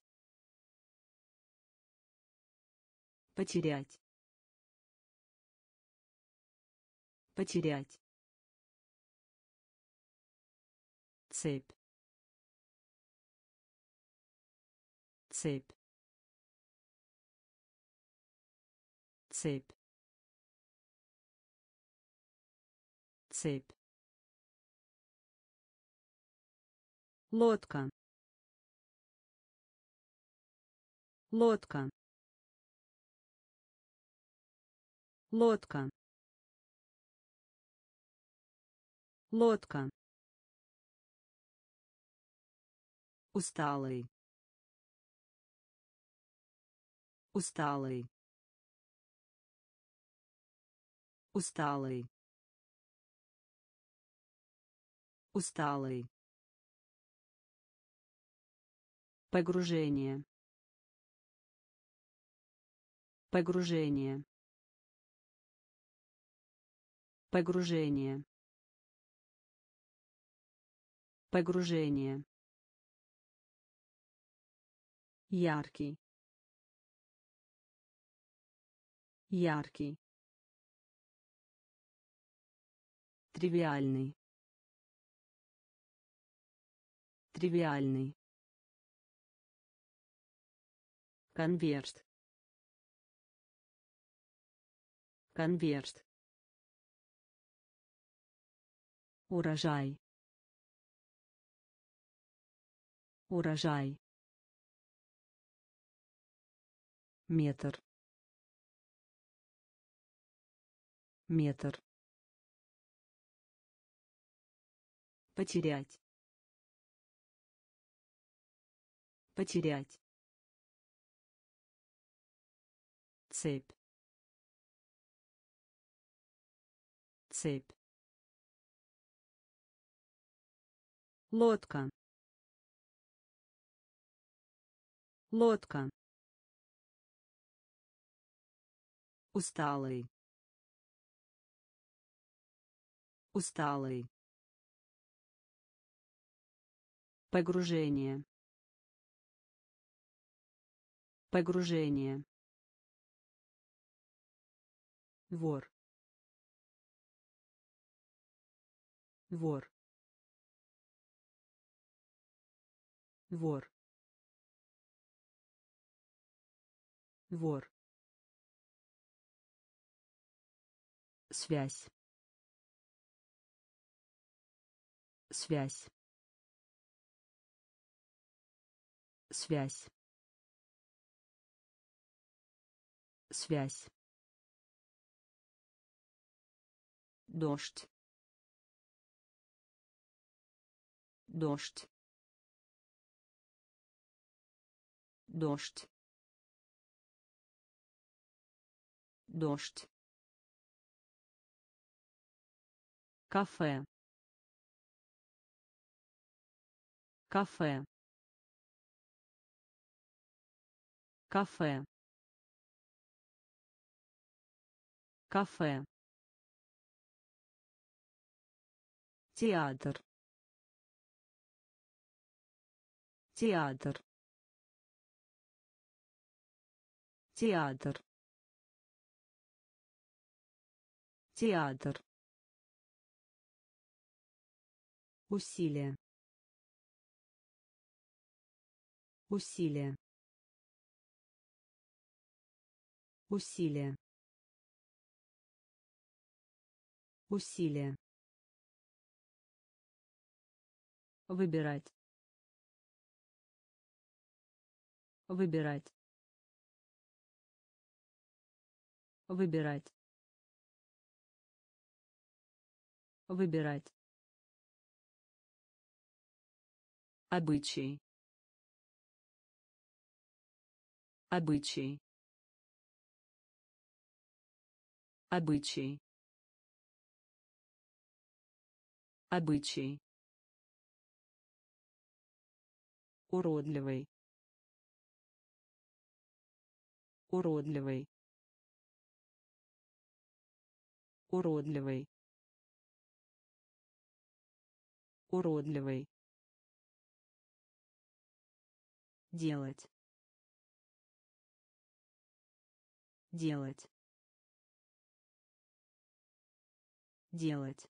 Потерять. Потерять. Цепь. Цепь. Цепь. Цепь. Лодка. Лодка. лодка, лодка, усталый, усталый, усталый, усталый, погружение, погружение, погружение, погружение, яркий, яркий, тривиальный, тривиальный, конверт, конверт, урожай, урожай, метр, метр, потерять, потерять, цепь, цепь, лодка, лодка, усталый, усталый, погружение, погружение, вор, вор, вор, вор, связь, связь, связь, связь, дождь, дождь, дождь, дождь, кафе, кафе, кафе, кафе, театр, театр, театр, театр, усилие, усилие, усилие, усилие, выбирать, выбирать, выбирать, выбирать, обычай, обычай, обычай, обычай, уродливый, уродливый, уродливый, уродливый, делать, делать, делать,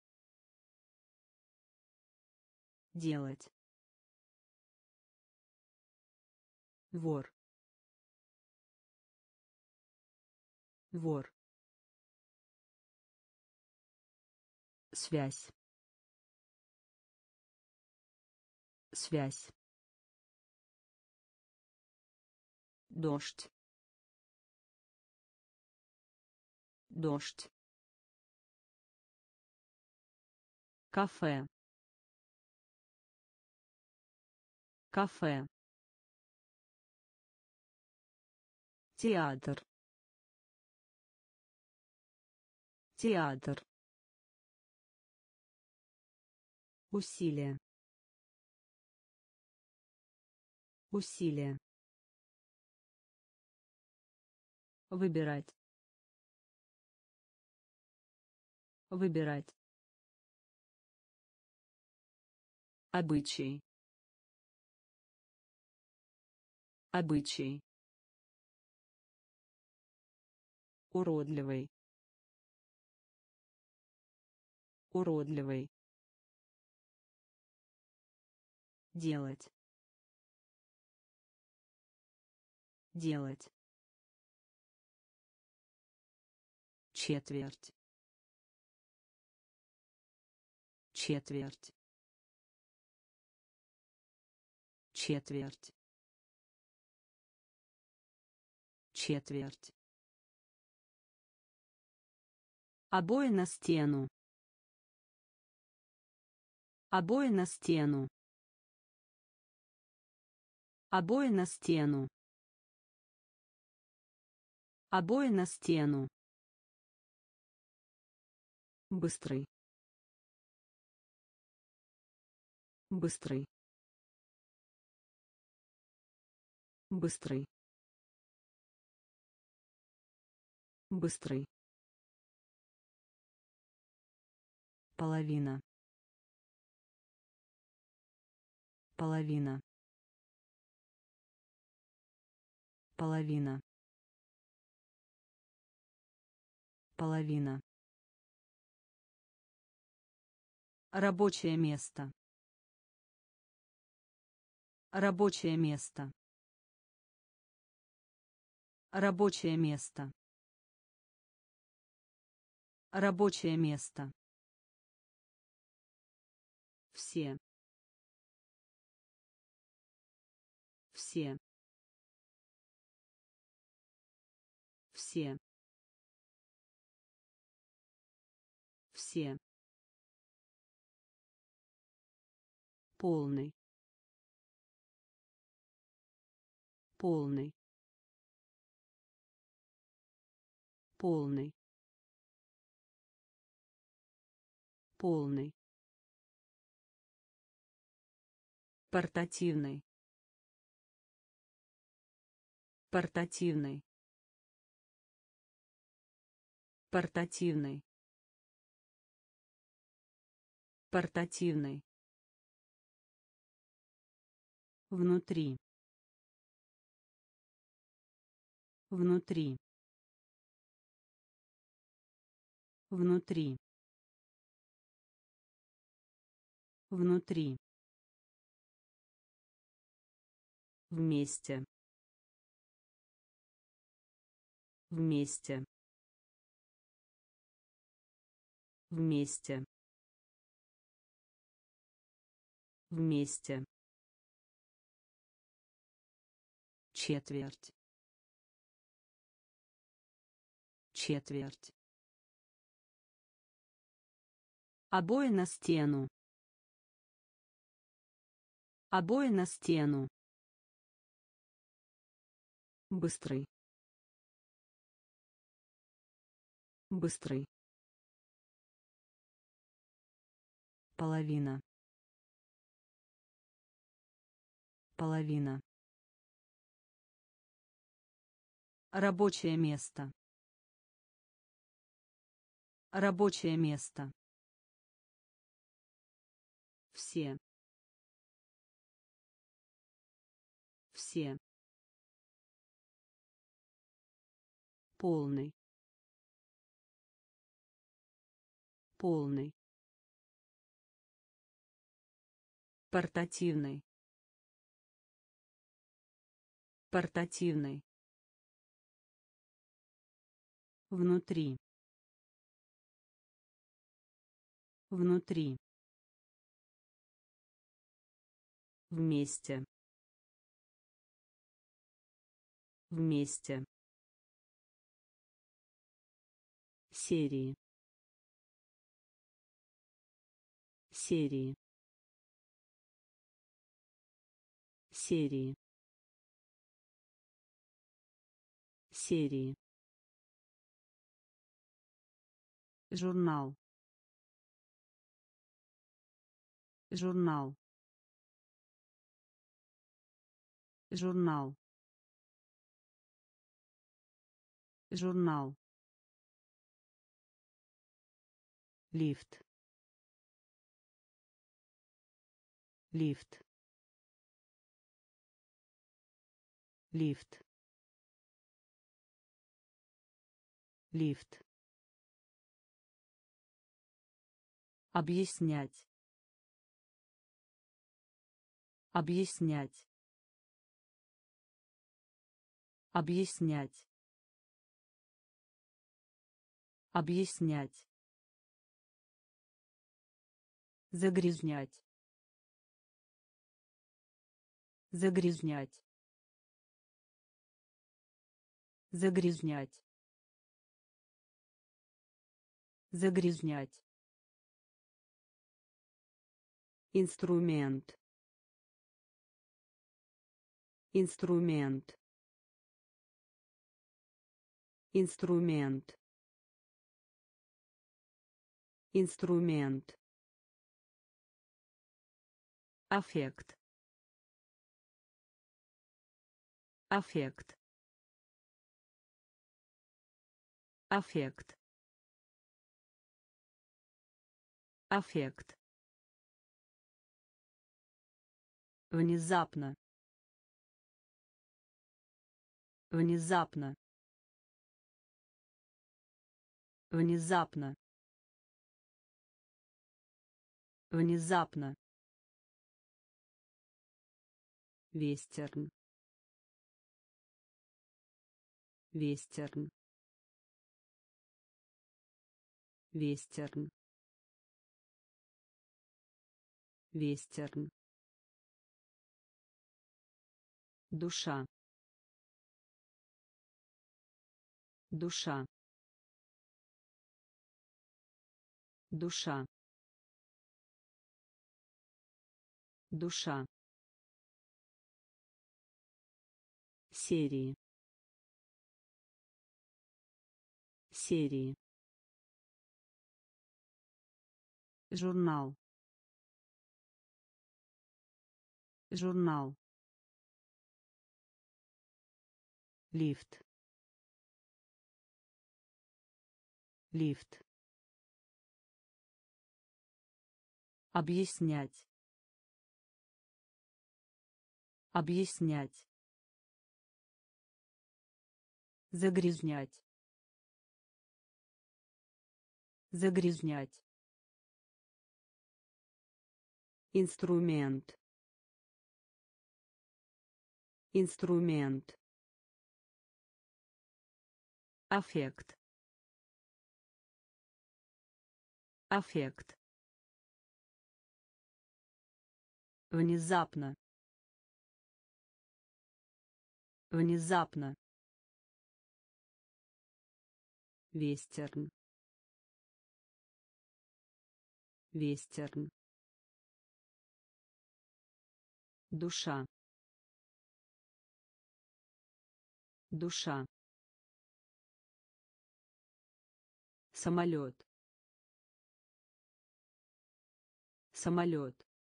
делать, вор, вор, связь, связь, дождь, дождь, кафе, кафе, театр, театр, усилие, усилие, выбирать, выбирать, обычай, обычай, уродливый, уродливый, делать, делать, четверть, четверть, четверть, четверть, обои на стену, обои на стену, обои на стену, обои на стену, быстрый, быстрый, быстрый, быстрый, половина, половина, половина, половина, рабочее место, рабочее место, рабочее место, рабочее место, все, все, все, все, полный, полный, полный, полный, портативный, портативный, портативный, портативный, внутри, внутри, внутри, внутри, вместе, вместе, вместе, вместе, четверть, четверть, обои на стену, обои на стену, быстрый, быстрый, половина, половина, рабочее место, рабочее место, все, все, полный, полный, портативный, портативный, внутри, внутри, вместе, вместе, серии серии серии серии журнал журнал журнал журнал лифт лифт лифт лифт объяснять объяснять объяснять объяснять загрязнять загрязнять загрязнять загрязнять инструмент инструмент инструмент инструмент аффект аффект аффект аффект внезапно внезапно внезапно внезапно вестерн вестерн вестерн вестерн душа душа душа душа серии серии журнал журнал лифт лифт объяснять объяснять загрязнять загрязнять инструмент инструмент аффект аффект внезапно внезапно вестерн вестерн душа душа самолет самолет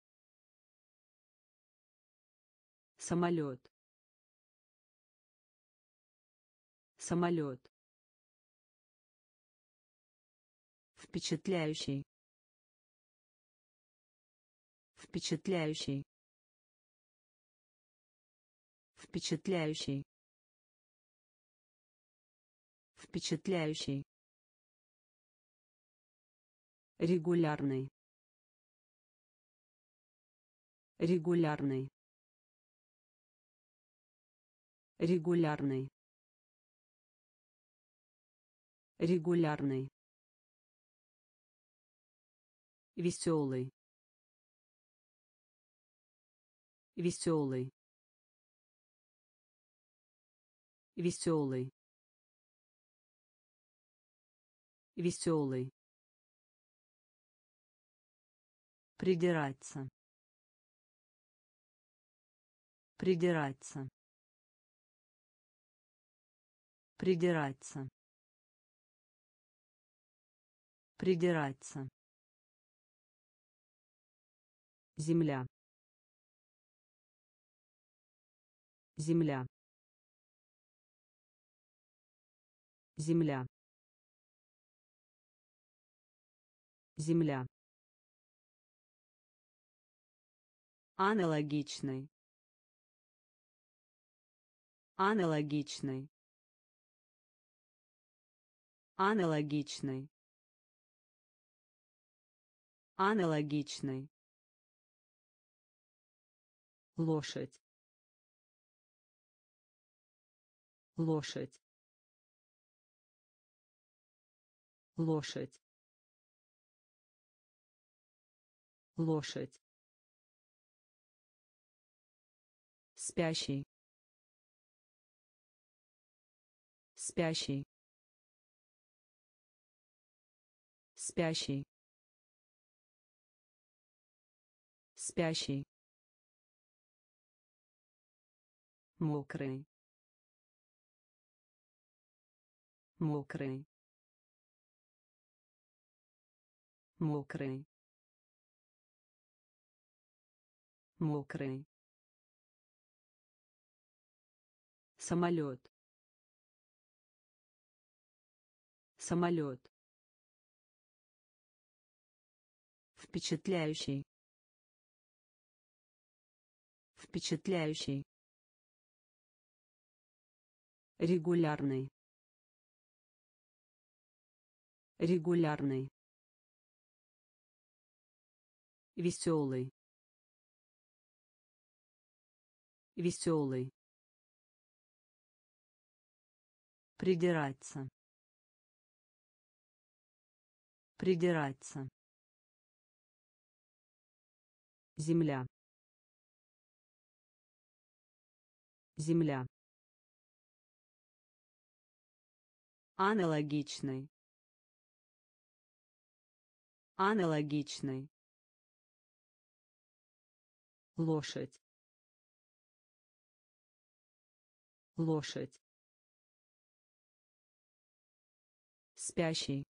самолет самолет впечатляющий впечатляющий впечатляющий впечатляющий регулярный регулярный регулярный регулярный веселый веселый веселый Веселый. Придираться. Придираться. Придираться. Придираться. Земля. Земля. Земля. Земля. Аналогичный. Аналогичный. Аналогичный. Аналогичный. Лошадь. Лошадь. Лошадь. Лошадь. Спящий. Спящий. Спящий. Спящий. Мокрый. Мокрый. Мокрый. Мокрый. Самолет. Самолет. Впечатляющий. Впечатляющий. Регулярный. Регулярный. Веселый. Веселый. Придираться. Придираться. Земля. Земля. Аналогичный. Аналогичный. Лошадь. Лошадь. Спящий.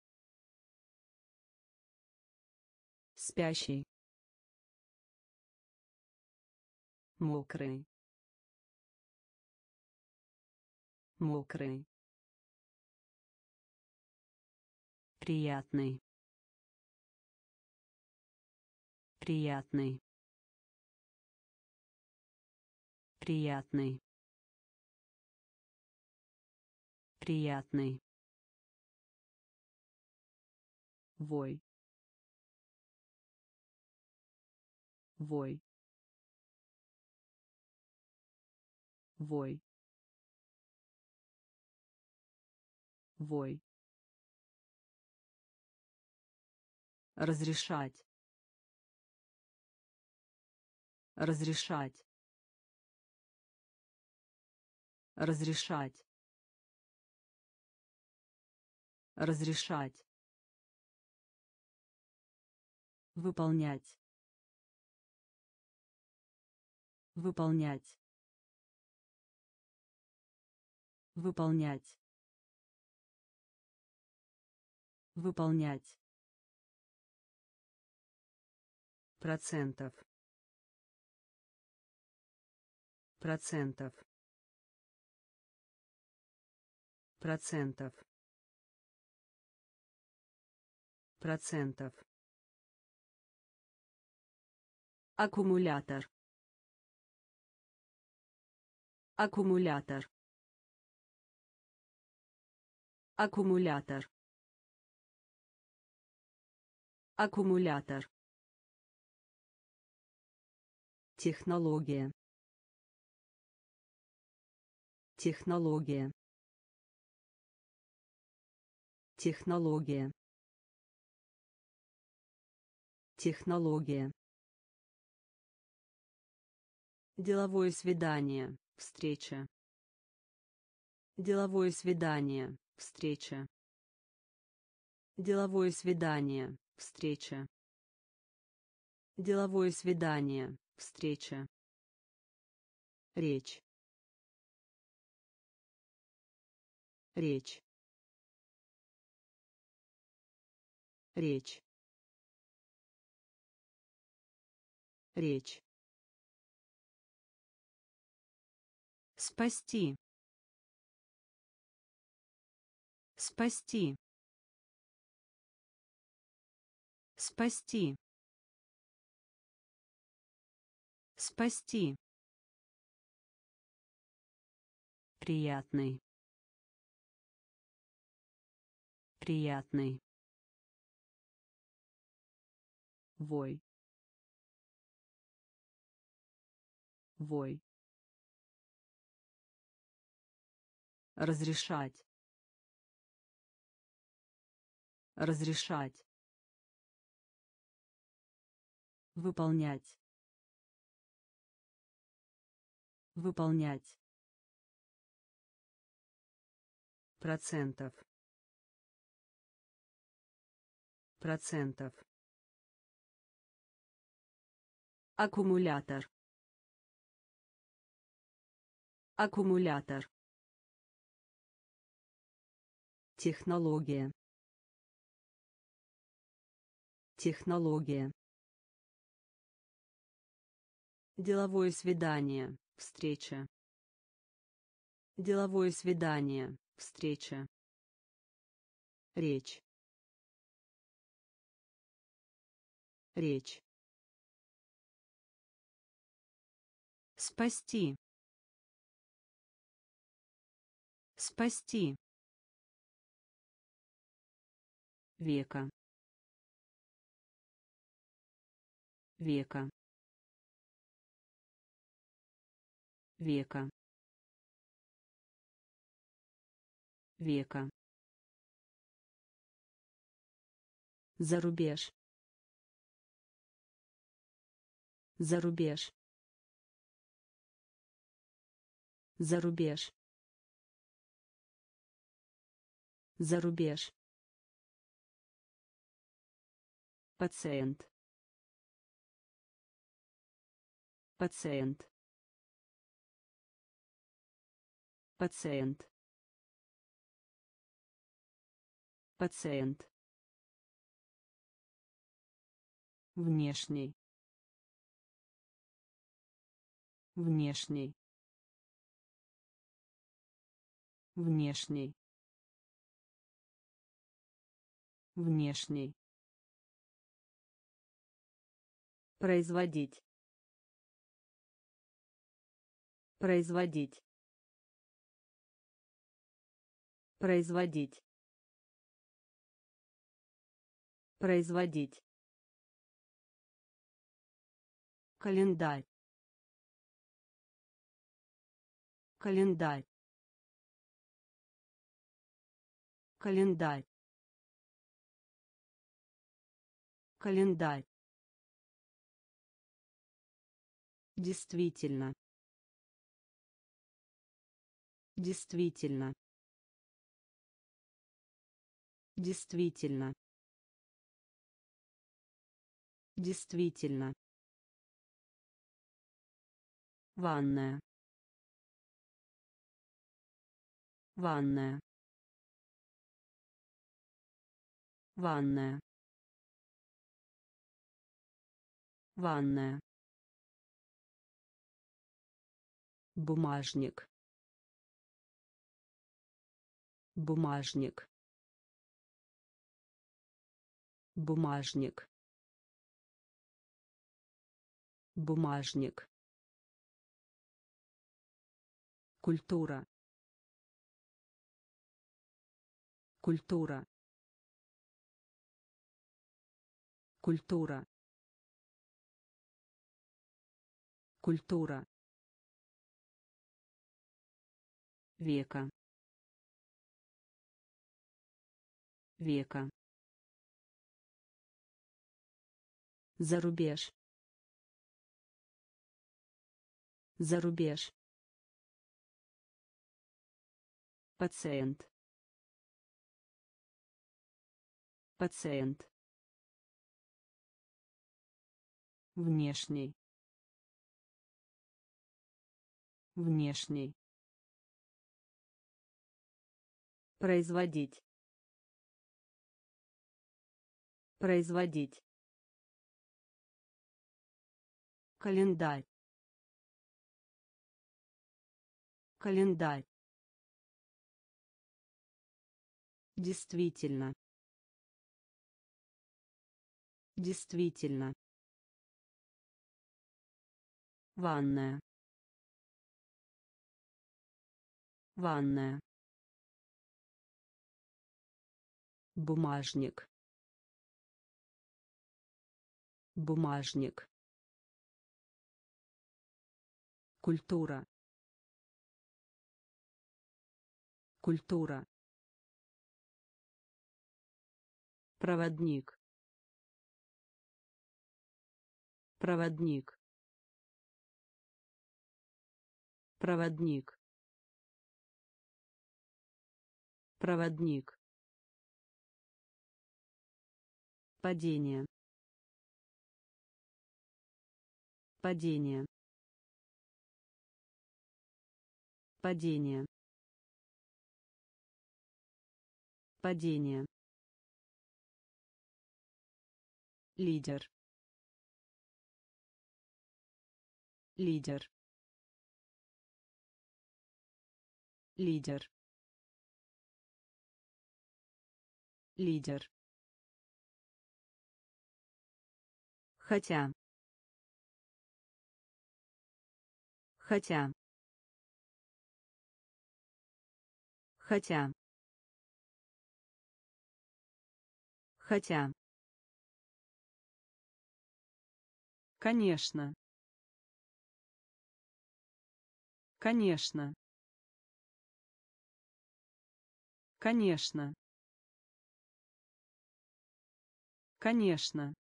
Спящий. Мокрый. Мокрый. Приятный. Приятный. Приятный. Приятный. Вой. Вой. Вой. Вой. Разрешать. Разрешать. Разрешать. Разрешать. Выполнять. Выполнять. Выполнять. Выполнять. Процентов. Процентов. Процентов. Процентов. Аккумулятор. Аккумулятор. Аккумулятор. Аккумулятор. Технология. Технология. Технология. Технология. Деловое свидание. Встреча. Деловое свидание. Встреча. Деловое свидание. Встреча. Деловое свидание. Встреча. Речь. Речь. Речь. Речь. Спасти. Спасти. Спасти. Спасти. Приятный. Приятный. Вой. Вой. Разрешать. Разрешать. Выполнять. Выполнять. Процентов. Процентов. Аккумулятор. Аккумулятор. Технология. Технология. Деловое свидание. Встреча. Деловое свидание. Встреча. Речь. Речь. Спасти. Спасти. Века. Века. Века. Века. Зарубеж. Зарубеж. Зарубеж. Зарубеж. Пациент. Пациент. Пациент. Пациент. Внешний. Внешний. Внешний. Внешний. Производить. Производить. Производить. Производить. Календарь. Календарь. Календарь. Календарь. Действительно. Действительно. Действительно. Действительно. Ванная. Ванная. Ванная. Ванная. Бумажник. Бумажник. Бумажник. Бумажник. Культура. Культура. Культура. Культура. Века. Века. Зарубеж. Зарубеж. Пациент. Пациент. Внешний. Внешний. Производить. Производить. Календарь. Календарь. Действительно. Действительно. Ванная. Ванная. Бумажник. Бумажник. Культура. Культура. Проводник. Проводник. Проводник. Проводник. Падение. Падение. Падение. Падение. Лидер. Лидер. Лидер. Лидер. Хотя. Хотя. Хотя. Хотя. Конечно. Конечно. Конечно. Конечно.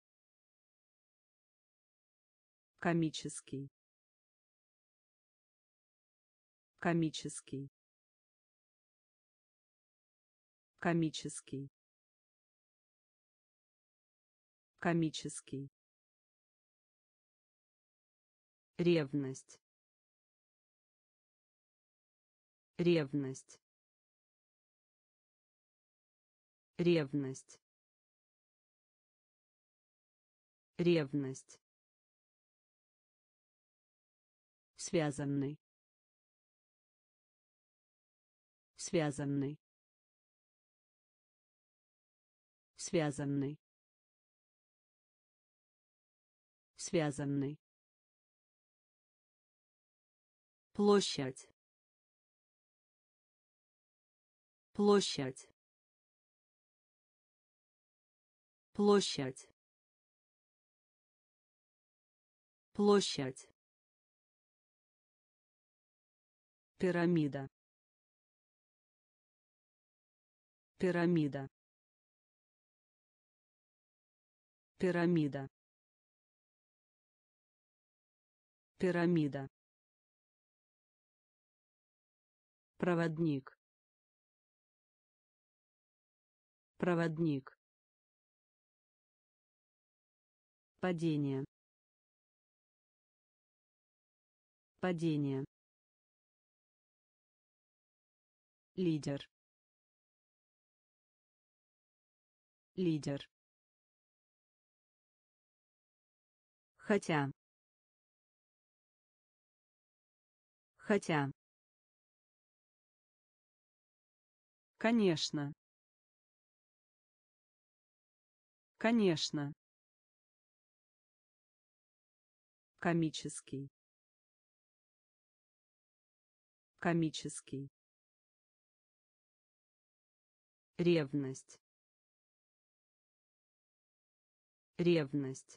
Комический. Комический. Комический. Комический. Ревность. Ревность. Ревность. Ревность. Связанный. Связанный. Связанный. Связанный. Площадь. Площадь. Площадь. Площадь. Пирамида. Пирамида. Пирамида. Пирамида. Проводник. Проводник. Падение. Падение. Лидер. Лидер. Хотя. Хотя. Конечно. Конечно. Комический. Комический. Ревность. Ревность.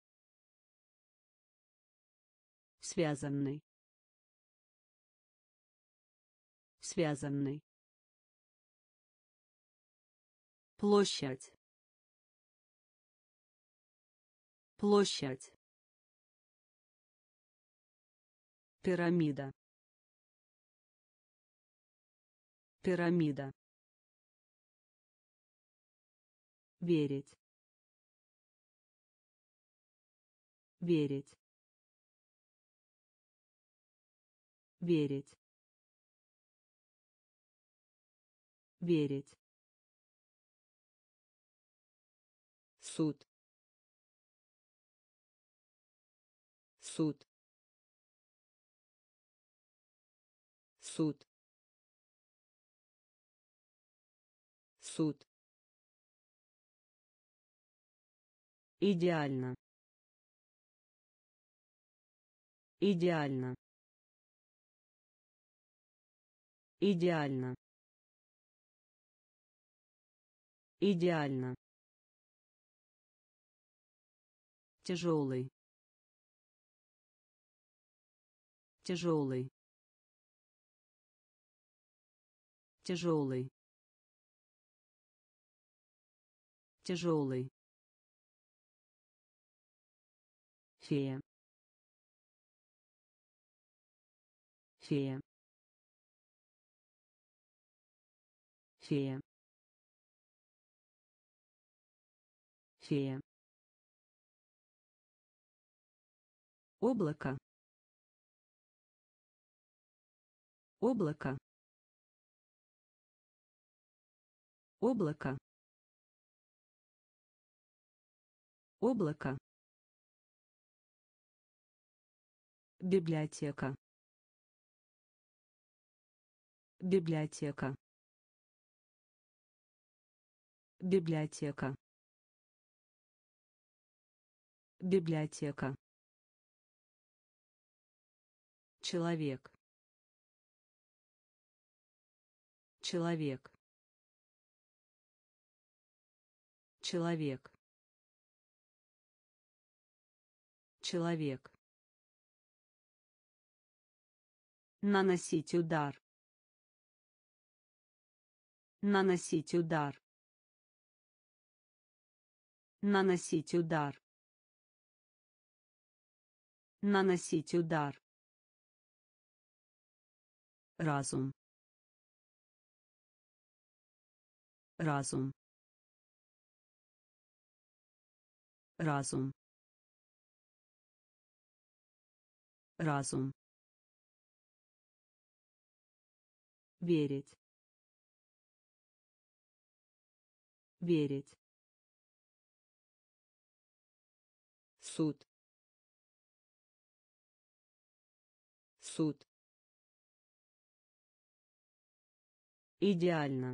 Связанный. Связанный. Площадь. Площадь. Пирамида. Пирамида. верить, верить, верить, верить, суд, суд, суд, суд, идеально, идеально, идеально, идеально, тяжелый, тяжелый, тяжелый, тяжелый, фея, фея, фея, фея, облако, облако, облако, облако, библиотека, библиотека, библиотека, библиотека, человек, человек, человек, человек, наносить удар, наносить удар, наносить удар, наносить удар, разум, разум, разум, разум, верить, верить, суд, суд, идеально,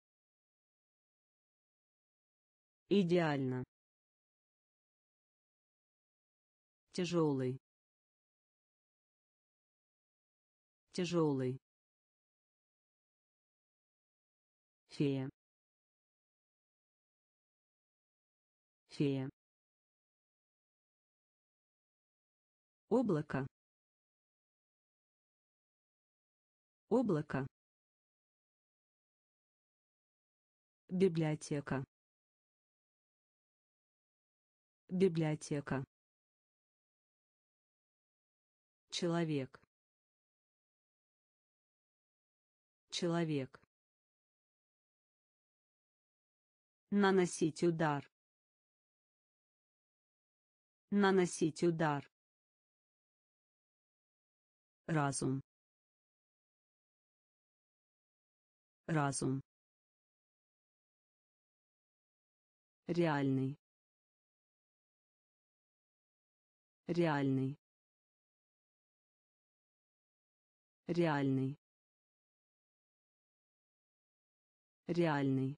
идеально, тяжелый, тяжелый, фея, фея, облако, облако, библиотека, библиотека, человек, человек, наносить удар, наносить удар, разум, разум, реальный, реальный, реальный, реальный,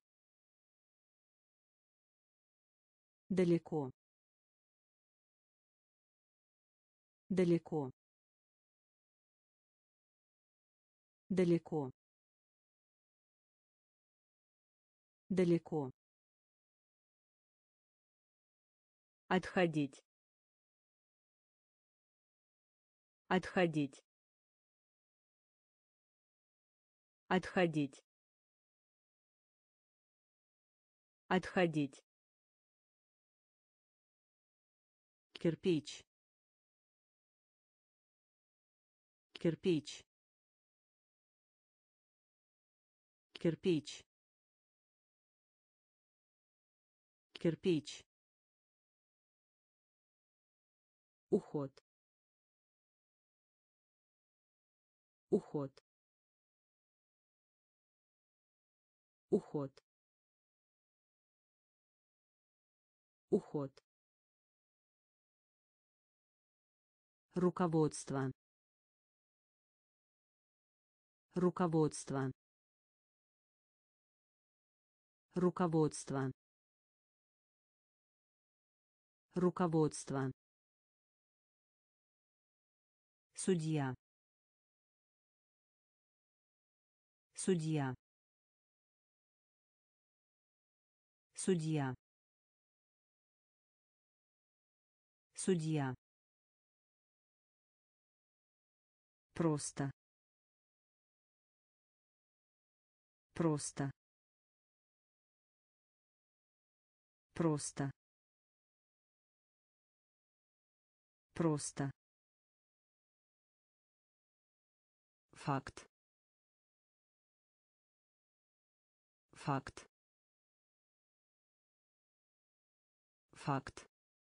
далеко, далеко, далеко, далеко, отходить, отходить, отходить, отходить, кирпич, кирпич, кирпич, кирпич, уход, уход, уход, уход, руководство, руководство, руководство, руководство, судья, судья, судья, судья, просто, просто, просто, просто, факт, факт, факт,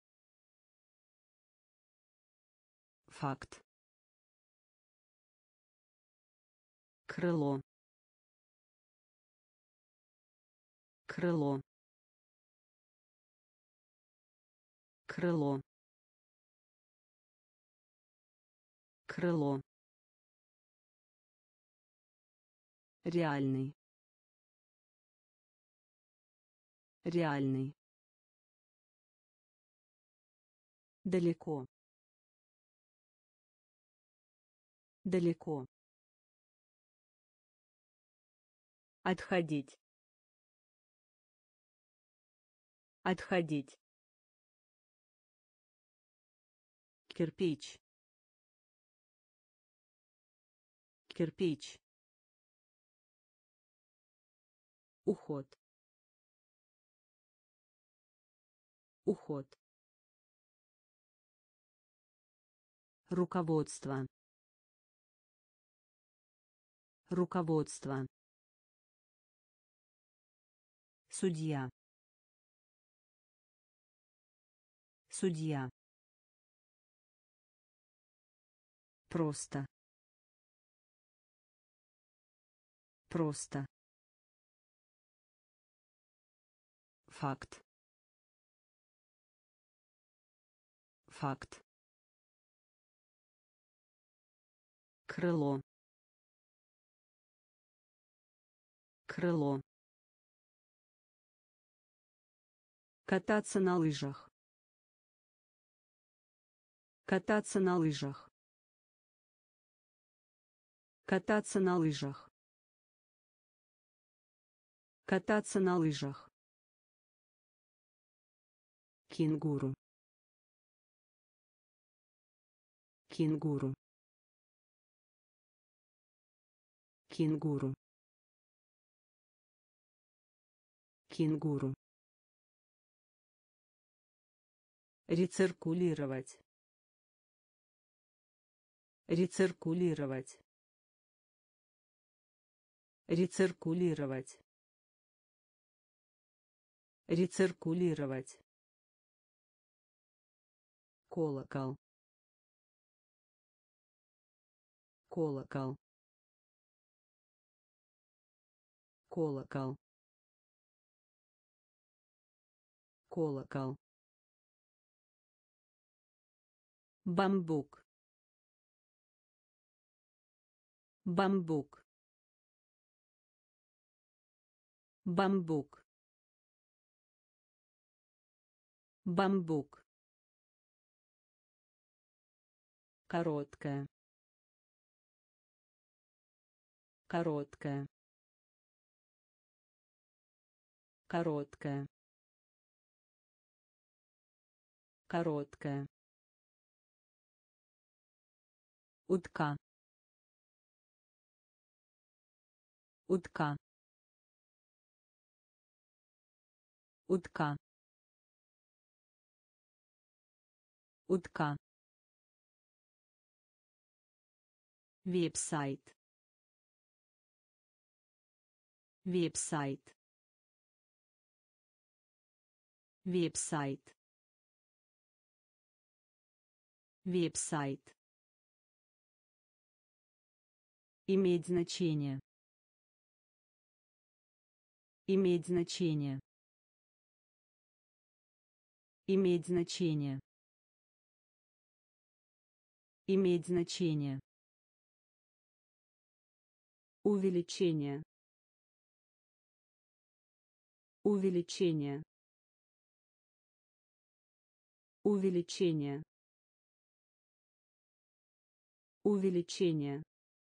факт, крыло, крыло, крыло, крыло, реальный, реальный, далеко, далеко, отходить, отходить, кирпич, кирпич, уход, уход, руководство, руководство, судья, судья, просто, просто, факт, факт, крыло, крыло, кататься на лыжах, кататься на лыжах, кататься на лыжах, кататься на лыжах, кенгуру, кенгуру, кенгуру, кенгуру, рециркулировать, рециркулировать, рециркулировать, рециркулировать, колокол, колокол, колокол, колокол, бамбук, бамбук, бамбук, бамбук, короткая, короткая, короткая, короткая, утка, утка, утка, утка, веб-сайт, веб-сайт, веб-сайт, веб-сайт, иметь значение, иметь значение, иметь значение, иметь значение, увеличение, увеличение, увеличение, увеличение,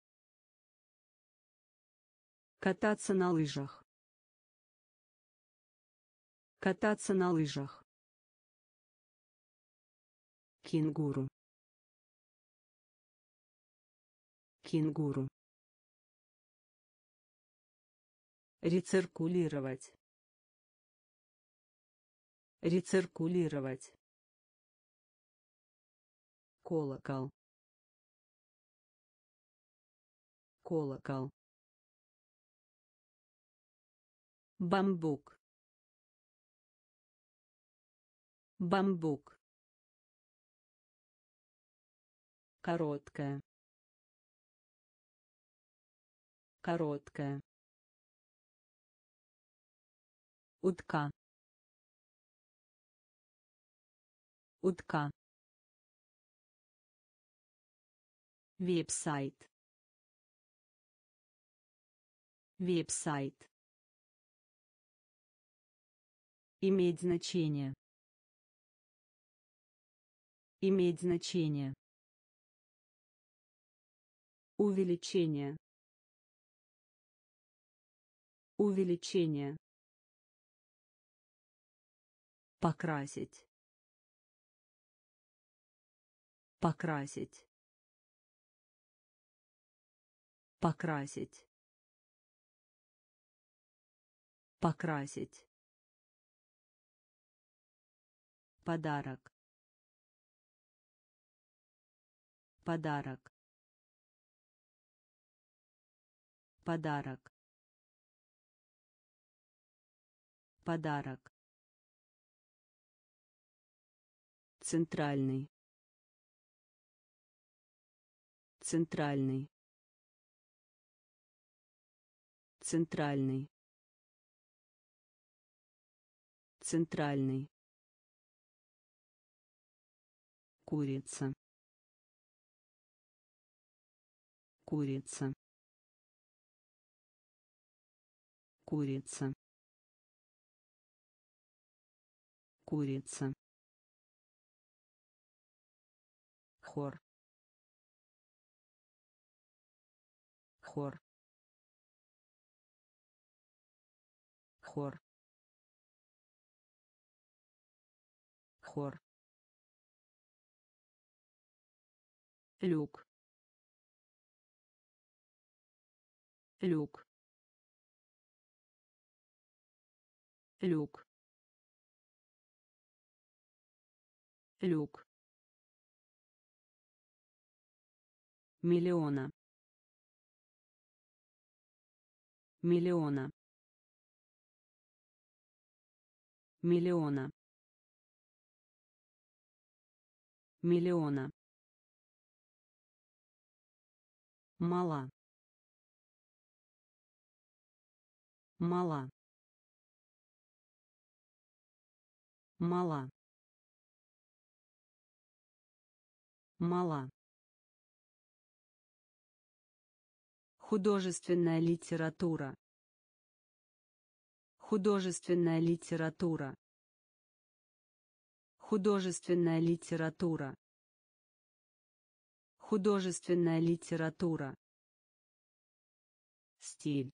кататься на лыжах, кататься на лыжах, кенгуру, кенгуру, рециркулировать, рециркулировать, колокол, колокол, бамбук, бамбук, короткая, короткая, утка, утка, веб-сайт, веб-сайт, иметь значение, иметь значение, увеличение, увеличение, покрасить, покрасить, покрасить, покрасить, подарок, подарок, подарок, подарок, центральный, центральный, центральный, центральный, курица, курица, курица, курица, хор, хор, хор, хор, люк, люк, люк, люк, миллиона, миллиона, миллиона, миллиона, мала, мала, мала, мала, художественная литература, художественная литература, художественная литература, художественная литература, стиль,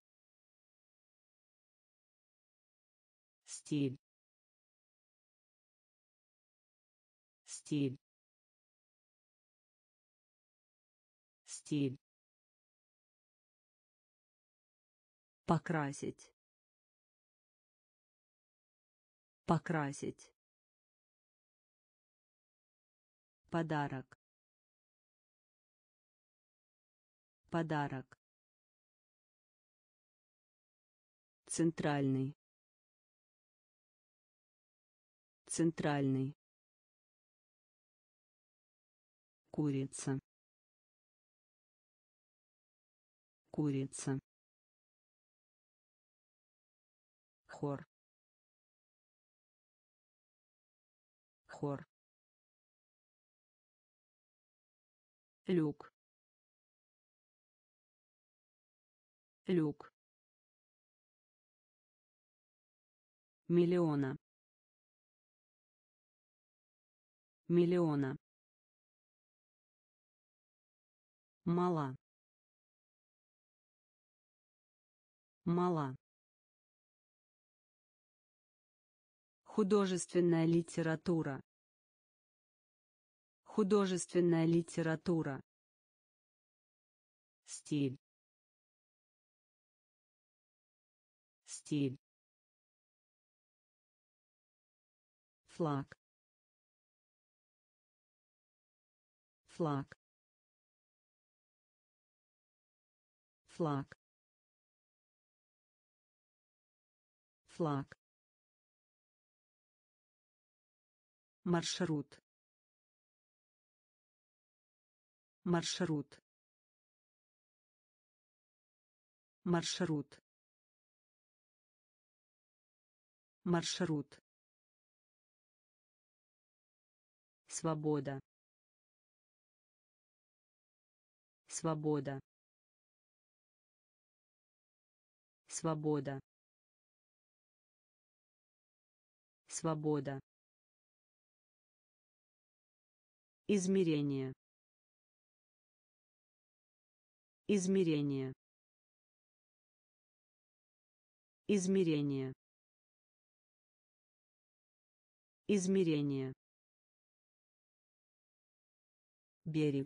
стиль, стиль, стиль, покрасить, покрасить, подарок, подарок, центральный, Центральный. Курица. Курица. Хор. Хор. Люк. Люк. Миллиона. Миллиона. Мала. Мала. Художественная литература. Художественная литература. Стиль. Стиль. Флаг. Флаг. Флаг. Флаг. Маршрут. Маршрут. Маршрут. Маршрут. Свобода. Свобода. Свобода. Свобода. Измерение. Измерение. Измерение. Измерение. Берег.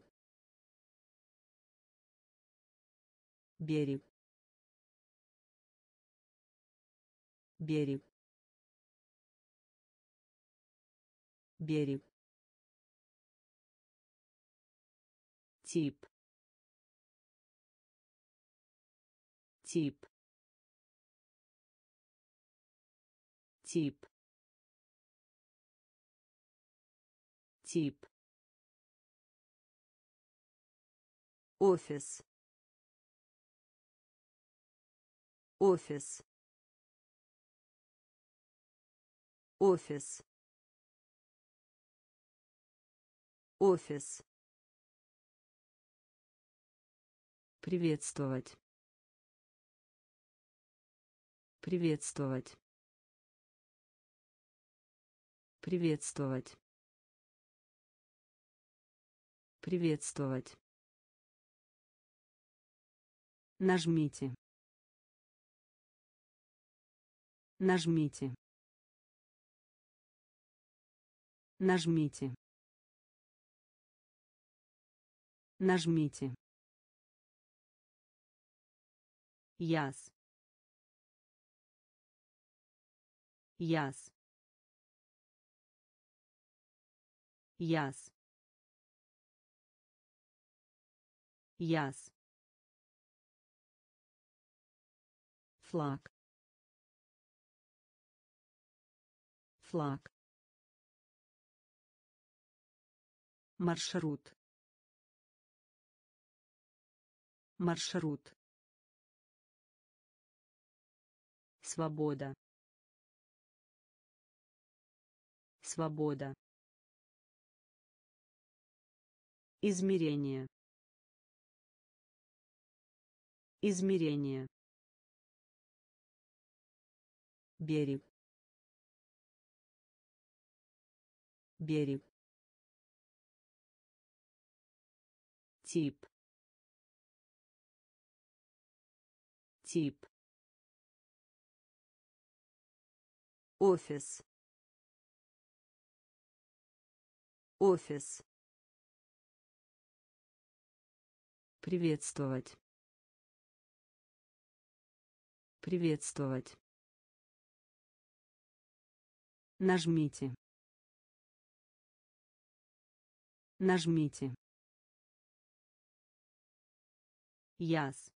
Берег. Берег. Берег. Тип. Тип. Тип. Тип. Офис. Офис. Офис. Офис. Приветствовать. Приветствовать. Приветствовать. Приветствовать. Нажмите. Нажмите. Нажмите. Нажмите. Яс. Яс. Яс. Яс. Флаг. Флаг. Маршрут. Маршрут. Свобода. Свобода. Измерение. Измерение. Берег. Берег. Тип. Тип. Офис. Офис. Приветствовать. Приветствовать. Нажмите. Нажмите. Яс.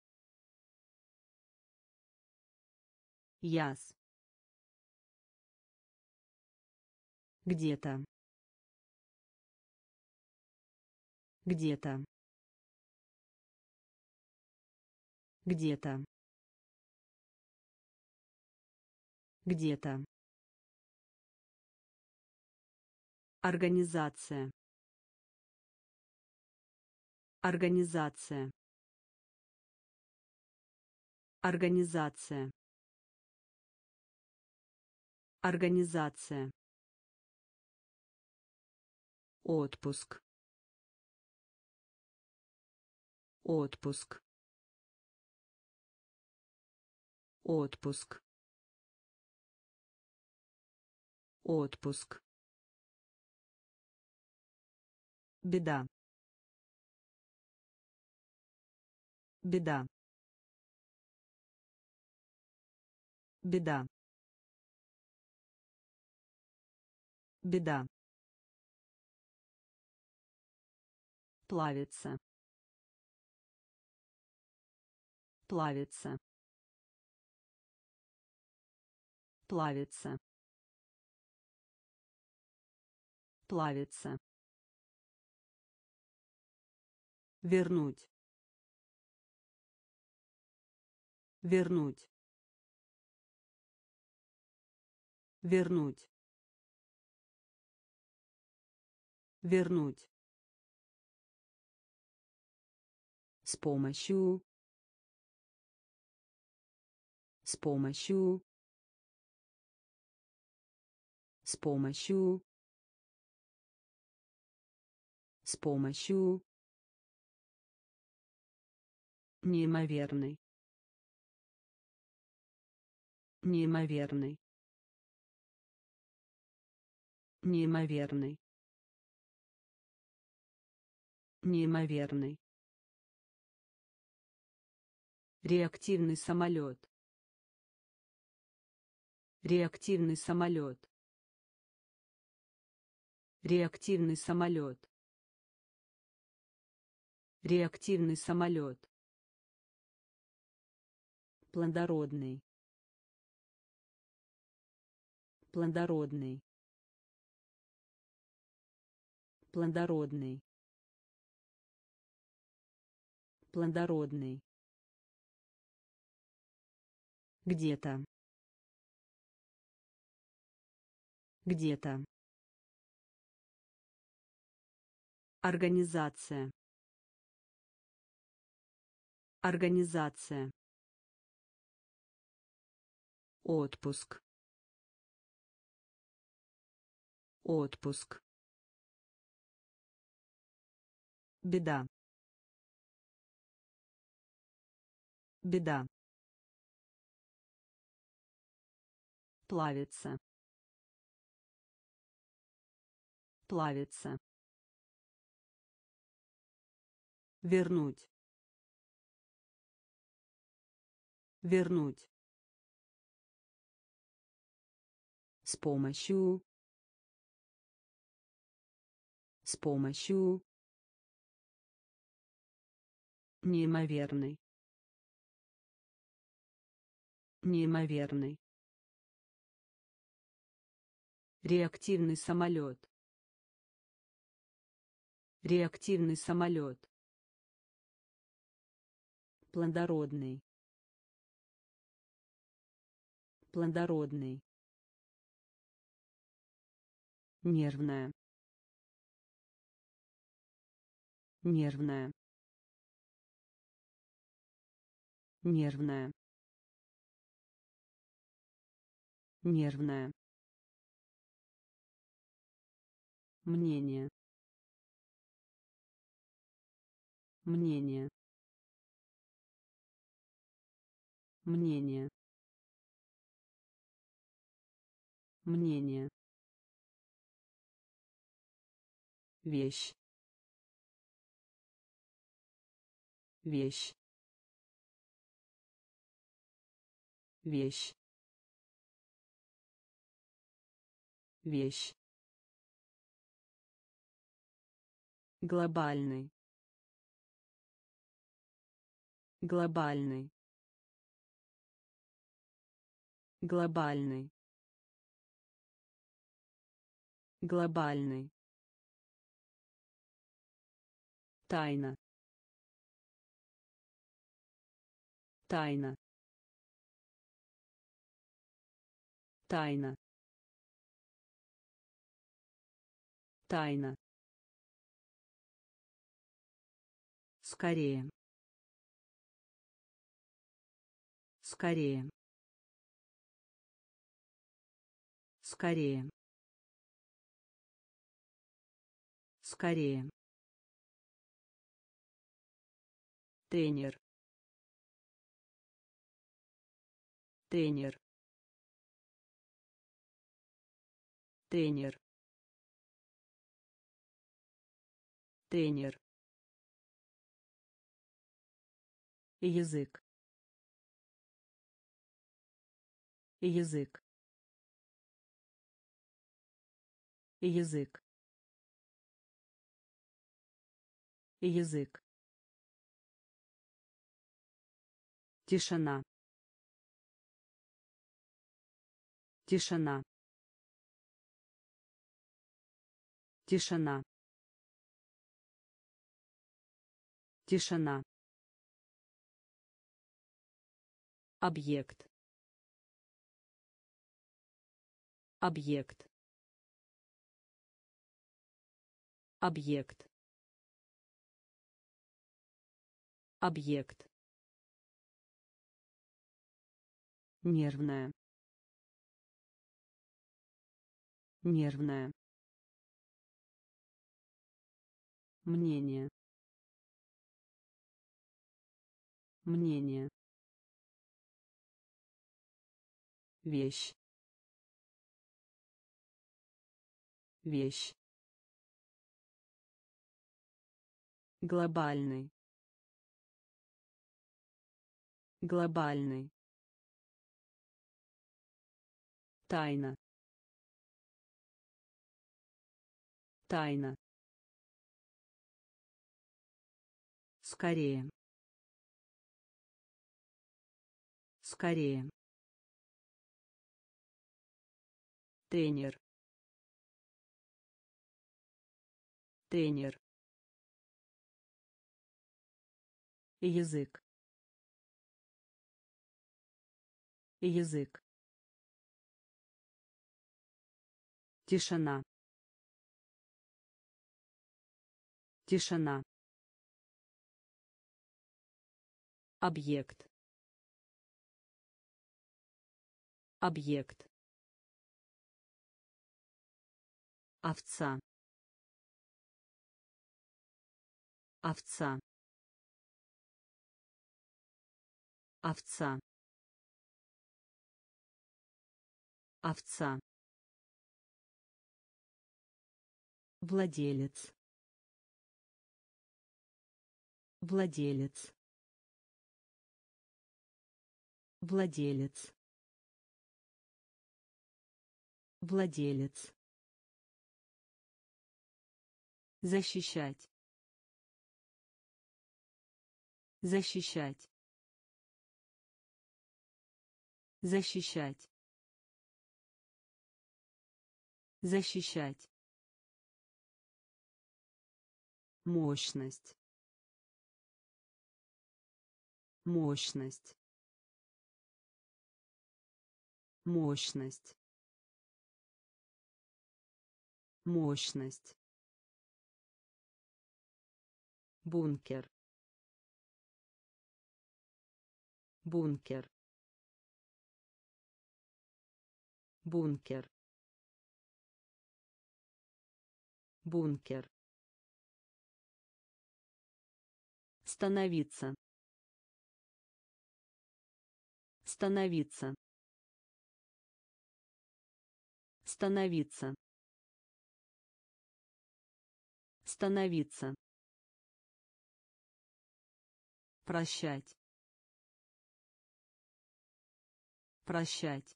Яс. Где-то. Где-то. Где-то. Где-то. Организация. Организация. Организация. Организация. Отпуск. Отпуск. Отпуск. Отпуск. Беда. Беда. Беда. Беда. Плавится. Плавится. Плавится. Плавится. Вернуть. Вернуть. Вернуть. Вернуть. С помощью. С помощью. С помощью. С помощью. Неимоверный. Неимоверный. Неимоверный. Неимоверный. Реактивный самолет. Реактивный самолет. Реактивный самолет. Реактивный самолет. Плодородный. Плодородный. Плодородный. Плодородный. Где-то. Где-то. Организация. Организация. Отпуск. Отпуск. Беда. Беда. Плавится. Плавится. Вернуть. Вернуть. С помощью. С помощью. Неимоверный. Неимоверный. Реактивный самолет. Реактивный самолет. Плодородный. Плодородный. Нервная. Нервная. Нервная. Нервная. Мнение. Мнение. Мнение. Мнение. Вещь. Вещь. Вещь. Вещь. Глобальный. Глобальный. Глобальный. Глобальный. Тайна. Тайна. Тайна. Тайна. Скорее. Скорее. Скорее. Скорее. Тренер. Тренер. Тренер. Тренер. Язык. Язык. Язык. Язык. Тишина. Тишина. Тишина. Тишина. Объект. Объект. Объект. Объект. Нервная. Нервная. Мнение. Мнение. Вещь. Вещь. Глобальный. Глобальный. Тайна. Тайна. Скорее. Скорее. Тренер. Тренер. Язык. Язык. Тишина. Тишина. Объект. Объект. Овца. Овца. Овца. Овца. Владелец. Владелец. Владелец. Владелец. Защищать. Защищать. Защищать. Защищать. Мощность. Мощность. Мощность. Мощность. Бункер. Бункер. Бункер. Бункер. Становиться. Становиться. Становиться. Становиться. Прощать. Прощать.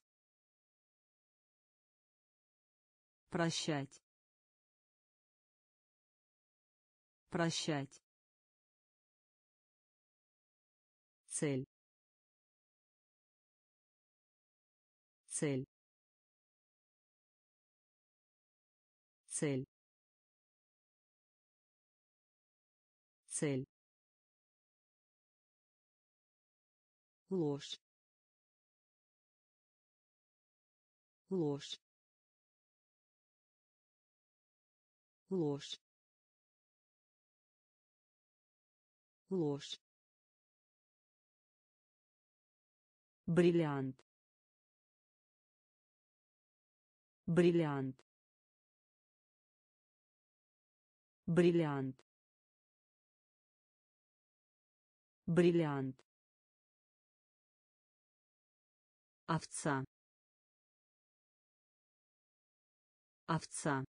Прощать. Прощать. Цель. Цель. цель, цель, ложь, ложь, ложь, ложь, бриллиант, бриллиант, бриллиант, бриллиант, овца, овца,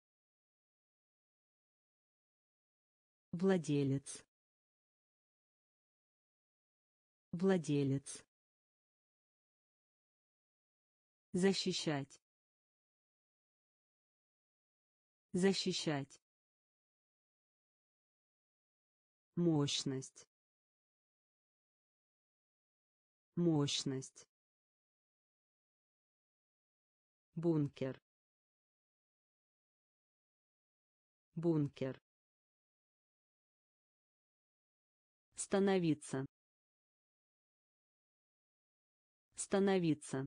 владелец, владелец, защищать, защищать, мощность, мощность, бункер, бункер, становиться, становиться,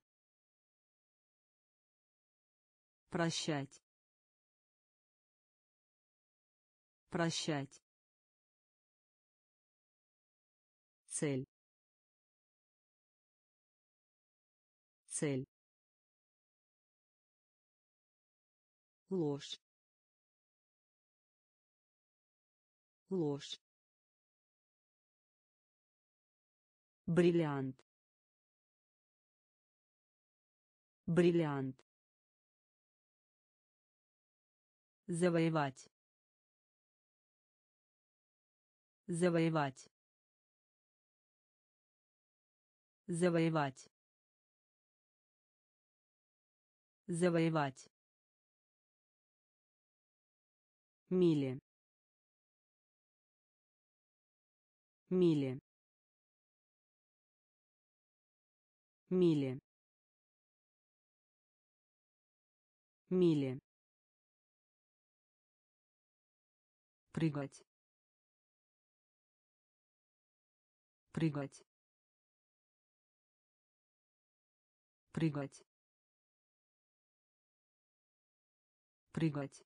прощать, прощать, цель, цель, ложь, ложь, бриллиант, бриллиант, завоевать, завоевать, завоевать, завоевать, мили, мили, мили, мили, прыгать, прыгать, прыгать, прыгать,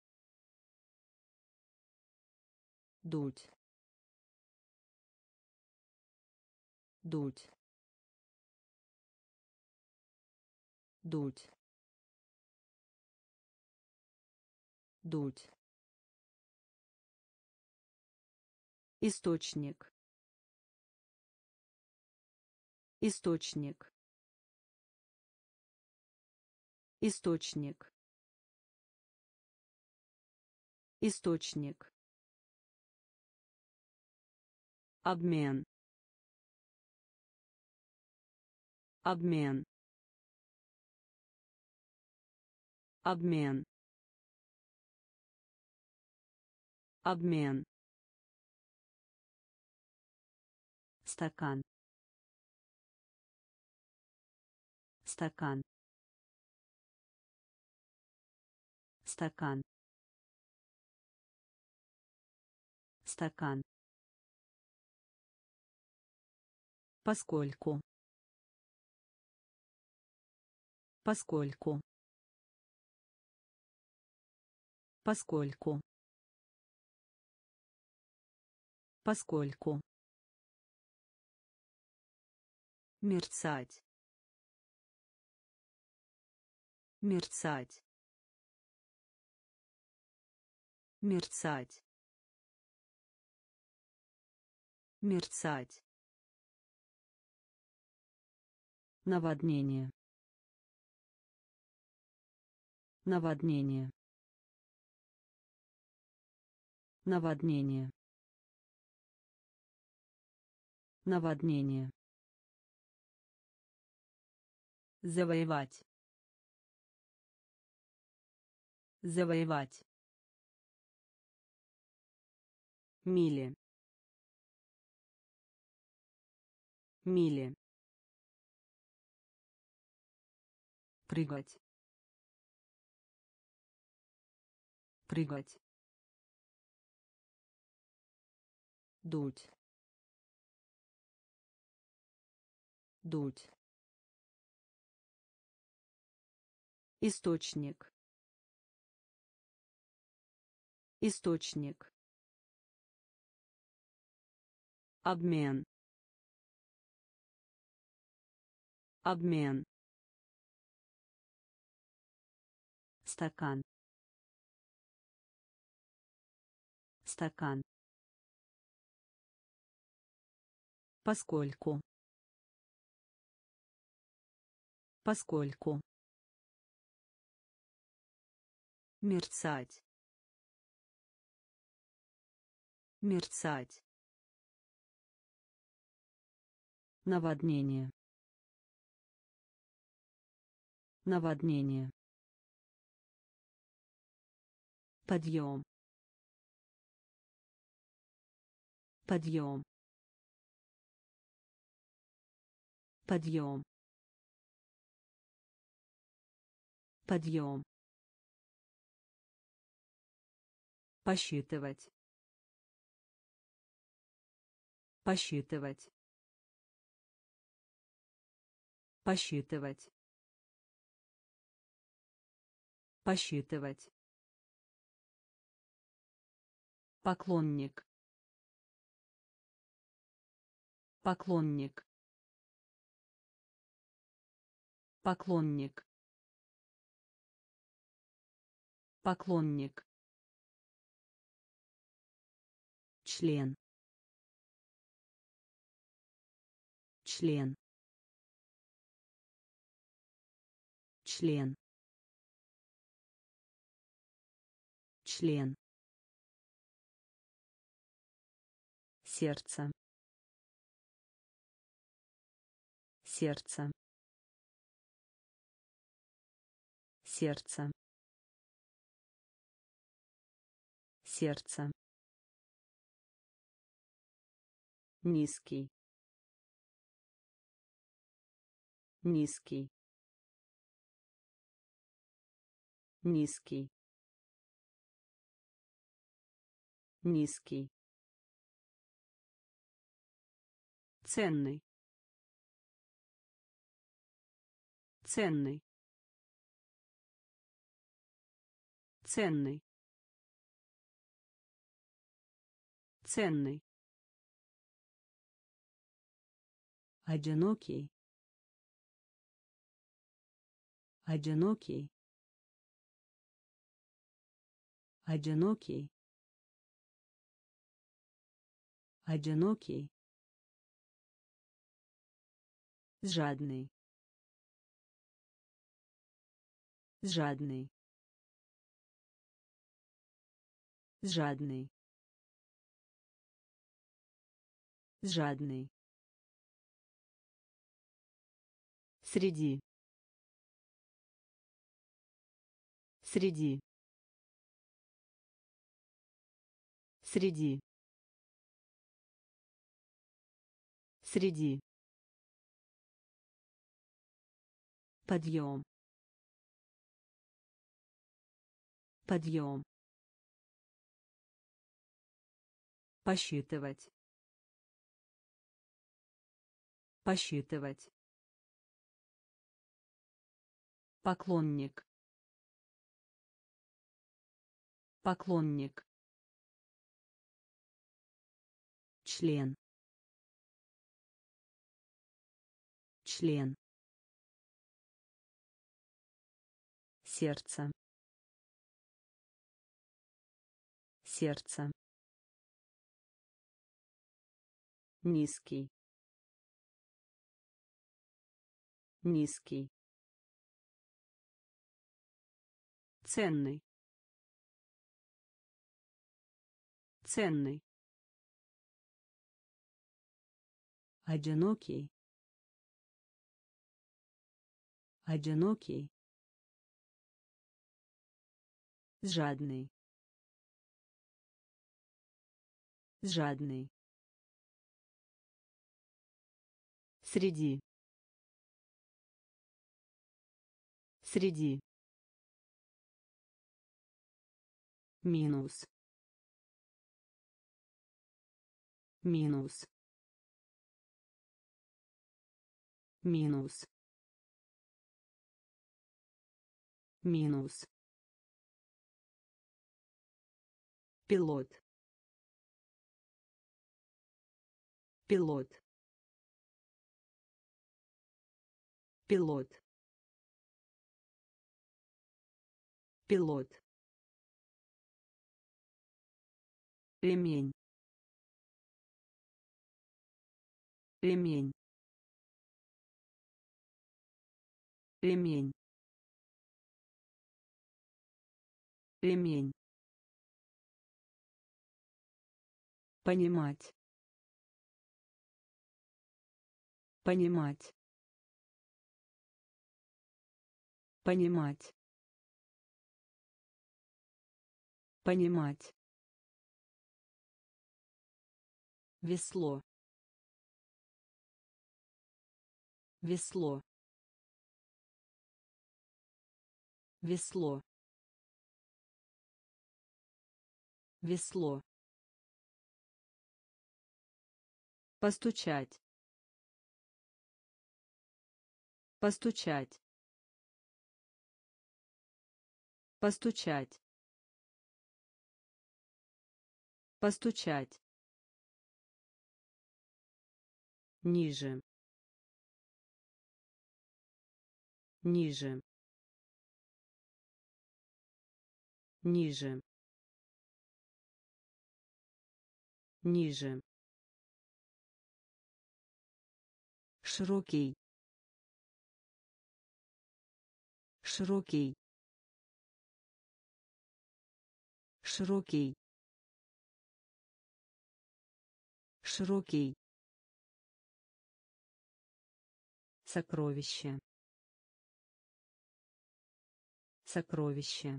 дуть, дуть, дуть, дуть, источник, источник, источник, источник, обмен, обмен, обмен, обмен, стакан, стакан, стакан, стакан, поскольку, поскольку, поскольку, поскольку, мерцать, мерцать, мерцать, мерцать, наводнение, наводнение, наводнение, наводнение, завоевать, завоевать, мили, мили, прыгать, прыгать, дуть, дуть, источник, источник, обмен, обмен, стакан, стакан, поскольку, поскольку, мерцать, мерцать, наводнение, наводнение, подъем, подъем, подъем, подъем, посчитывать, посчитывать, посчитывать, посчитывать, поклонник, поклонник, поклонник, поклонник, член, член, член, член, сердце, сердце, сердце, сердце, низкий, низкий, низкий, низкий, ценный, ценный, ценный, ценный, одинокий, одинокий, одинокий, одинокий, жадный, жадный, жадный, жадный, среди, среди, среди, среди, подъем, подъем, посчитывать, посчитывать, поклонник, поклонник, член, член, сердце, сердце, низкий, низкий, ценный, ценный, одинокий, одинокий, жадный, жадный, среди, среди, минус, минус, минус, минус, пилот, пилот, пилот, пилот, ремень, ремень, ремень, ремень, понимать, понимать, понимать, понимать, весло, весло, весло, весло, постучать, постучать, постучать, постучать, ниже, ниже, ниже, ниже, широкий, широкий, широкий, широкий, сокровище, сокровище,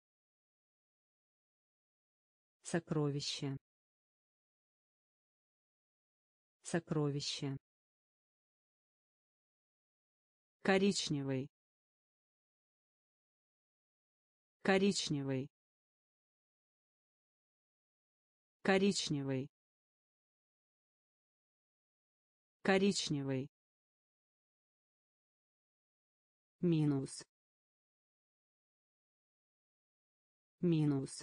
сокровище, сокровище, коричневый, коричневый, коричневый, коричневый, минус, минус,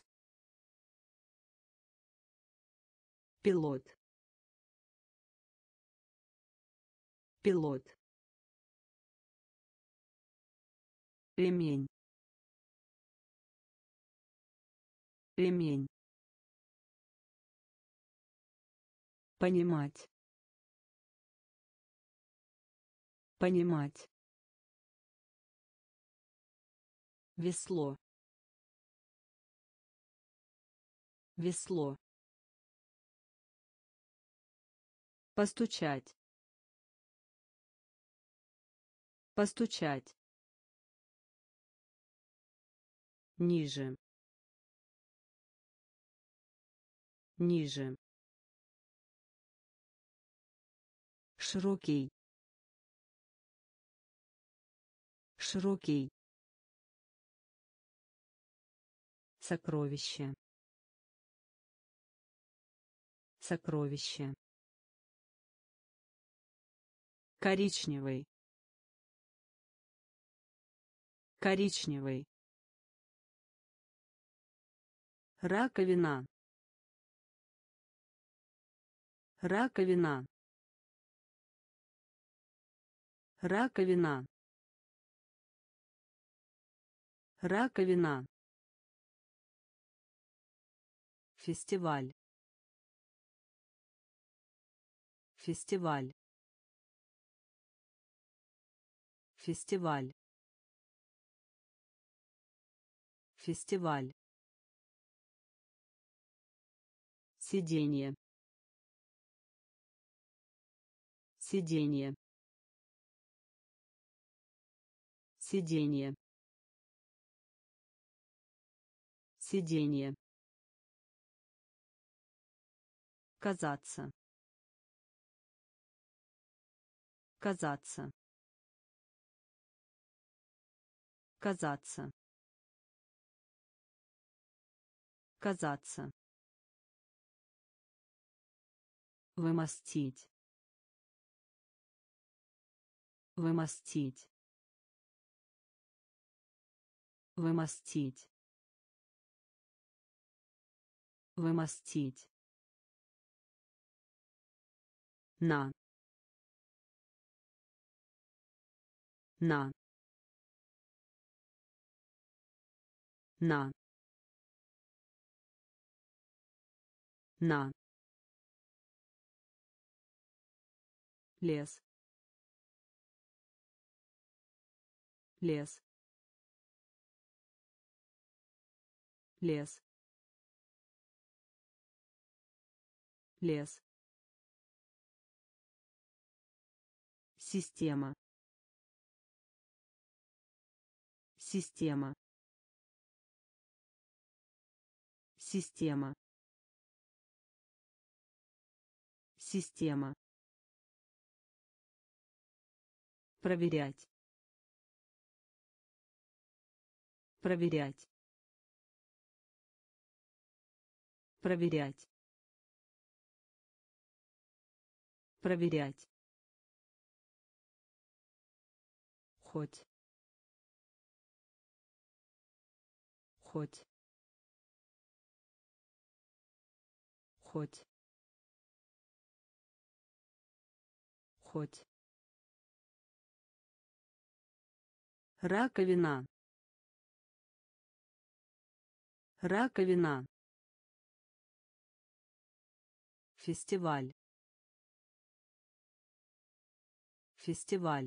пилот, пилот, ремень, ремень, понимать, понимать, весло, весло, постучать, постучать, ниже, ниже, широкий, широкий, сокровище, сокровище, коричневый, коричневый, раковина, раковина, раковина, раковина, фестиваль, фестиваль, фестиваль, фестиваль, сиденье, сиденье, сиденье, сиденье, казаться, казаться, казаться, казаться, вымостить, вымостить, вымостить, вымостить, на, на, на, на, лес, лес, лес, лес, система, система, система, система, проверять, проверять, проверять, проверять, хоть, хоть, хоть, хоть, раковина, раковина, фестиваль, фестиваль,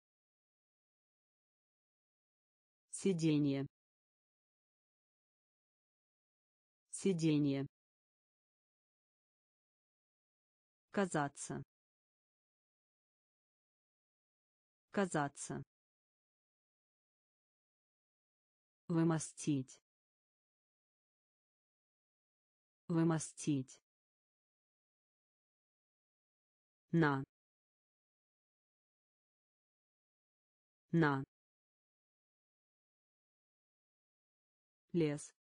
сиденье, сиденье, казаться, казаться, вымостить, вымостить, на, на, лес,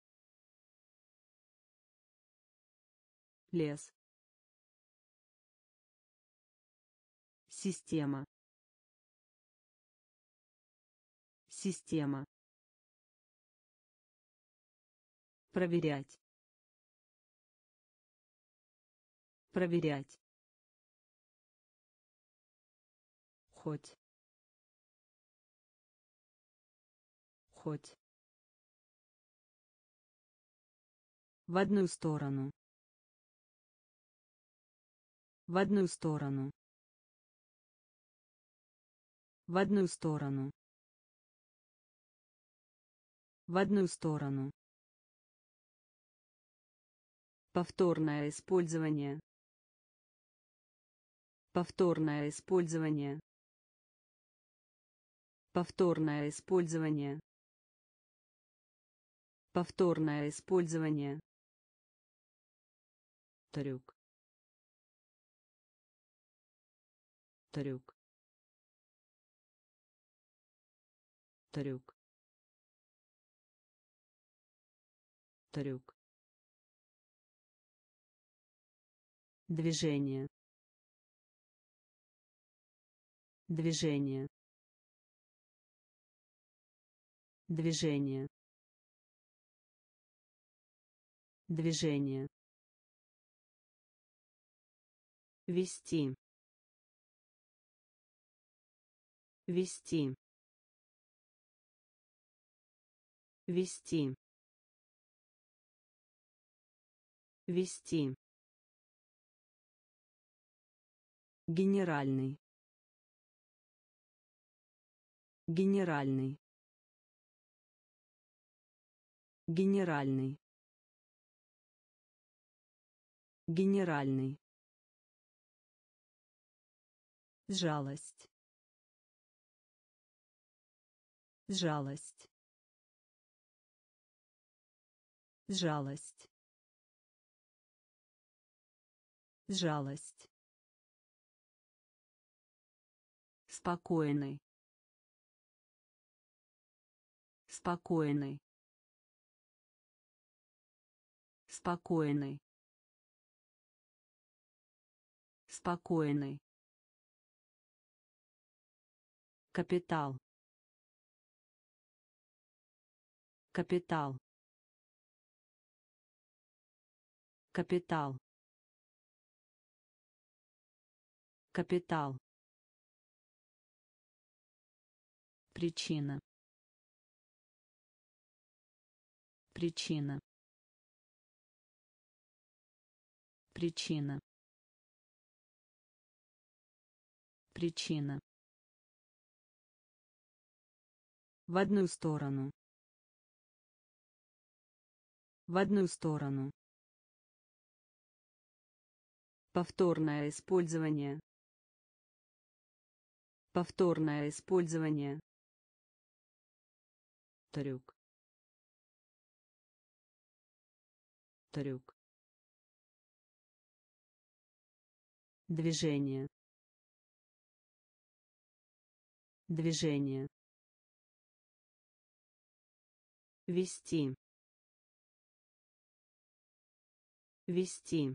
лес, система, система, проверять, проверять, хоть, хоть, в одну сторону, в одну сторону, в одну сторону, в одну сторону, повторное использование, повторное использование, повторное использование, повторное использование, трюк, трюк, трюк, трюк, движение, движение, движение, движение, вести, вести, вести, вести, генеральный, генеральный, генеральный, генеральный, жалость, жалость, жалость, жалость, спокойный, спокойный, Спокойный. Спокойный. Капитал. Капитал. Капитал. Капитал. Причина. Причина. Причина. Причина. В одну сторону. В одну сторону. Повторное использование. Повторное использование. Трюк. Трюк. Движение. Движение. Вести. Вести.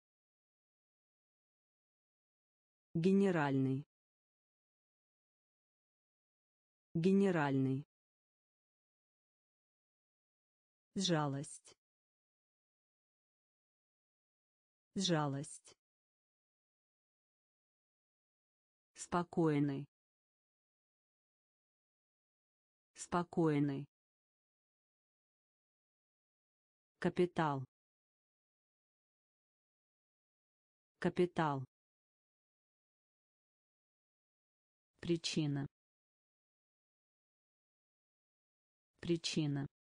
Генеральный. Генеральный. Жалость. Жалость. Спокойный. Спокойный. Капитал. Капитал. Причина. Причина.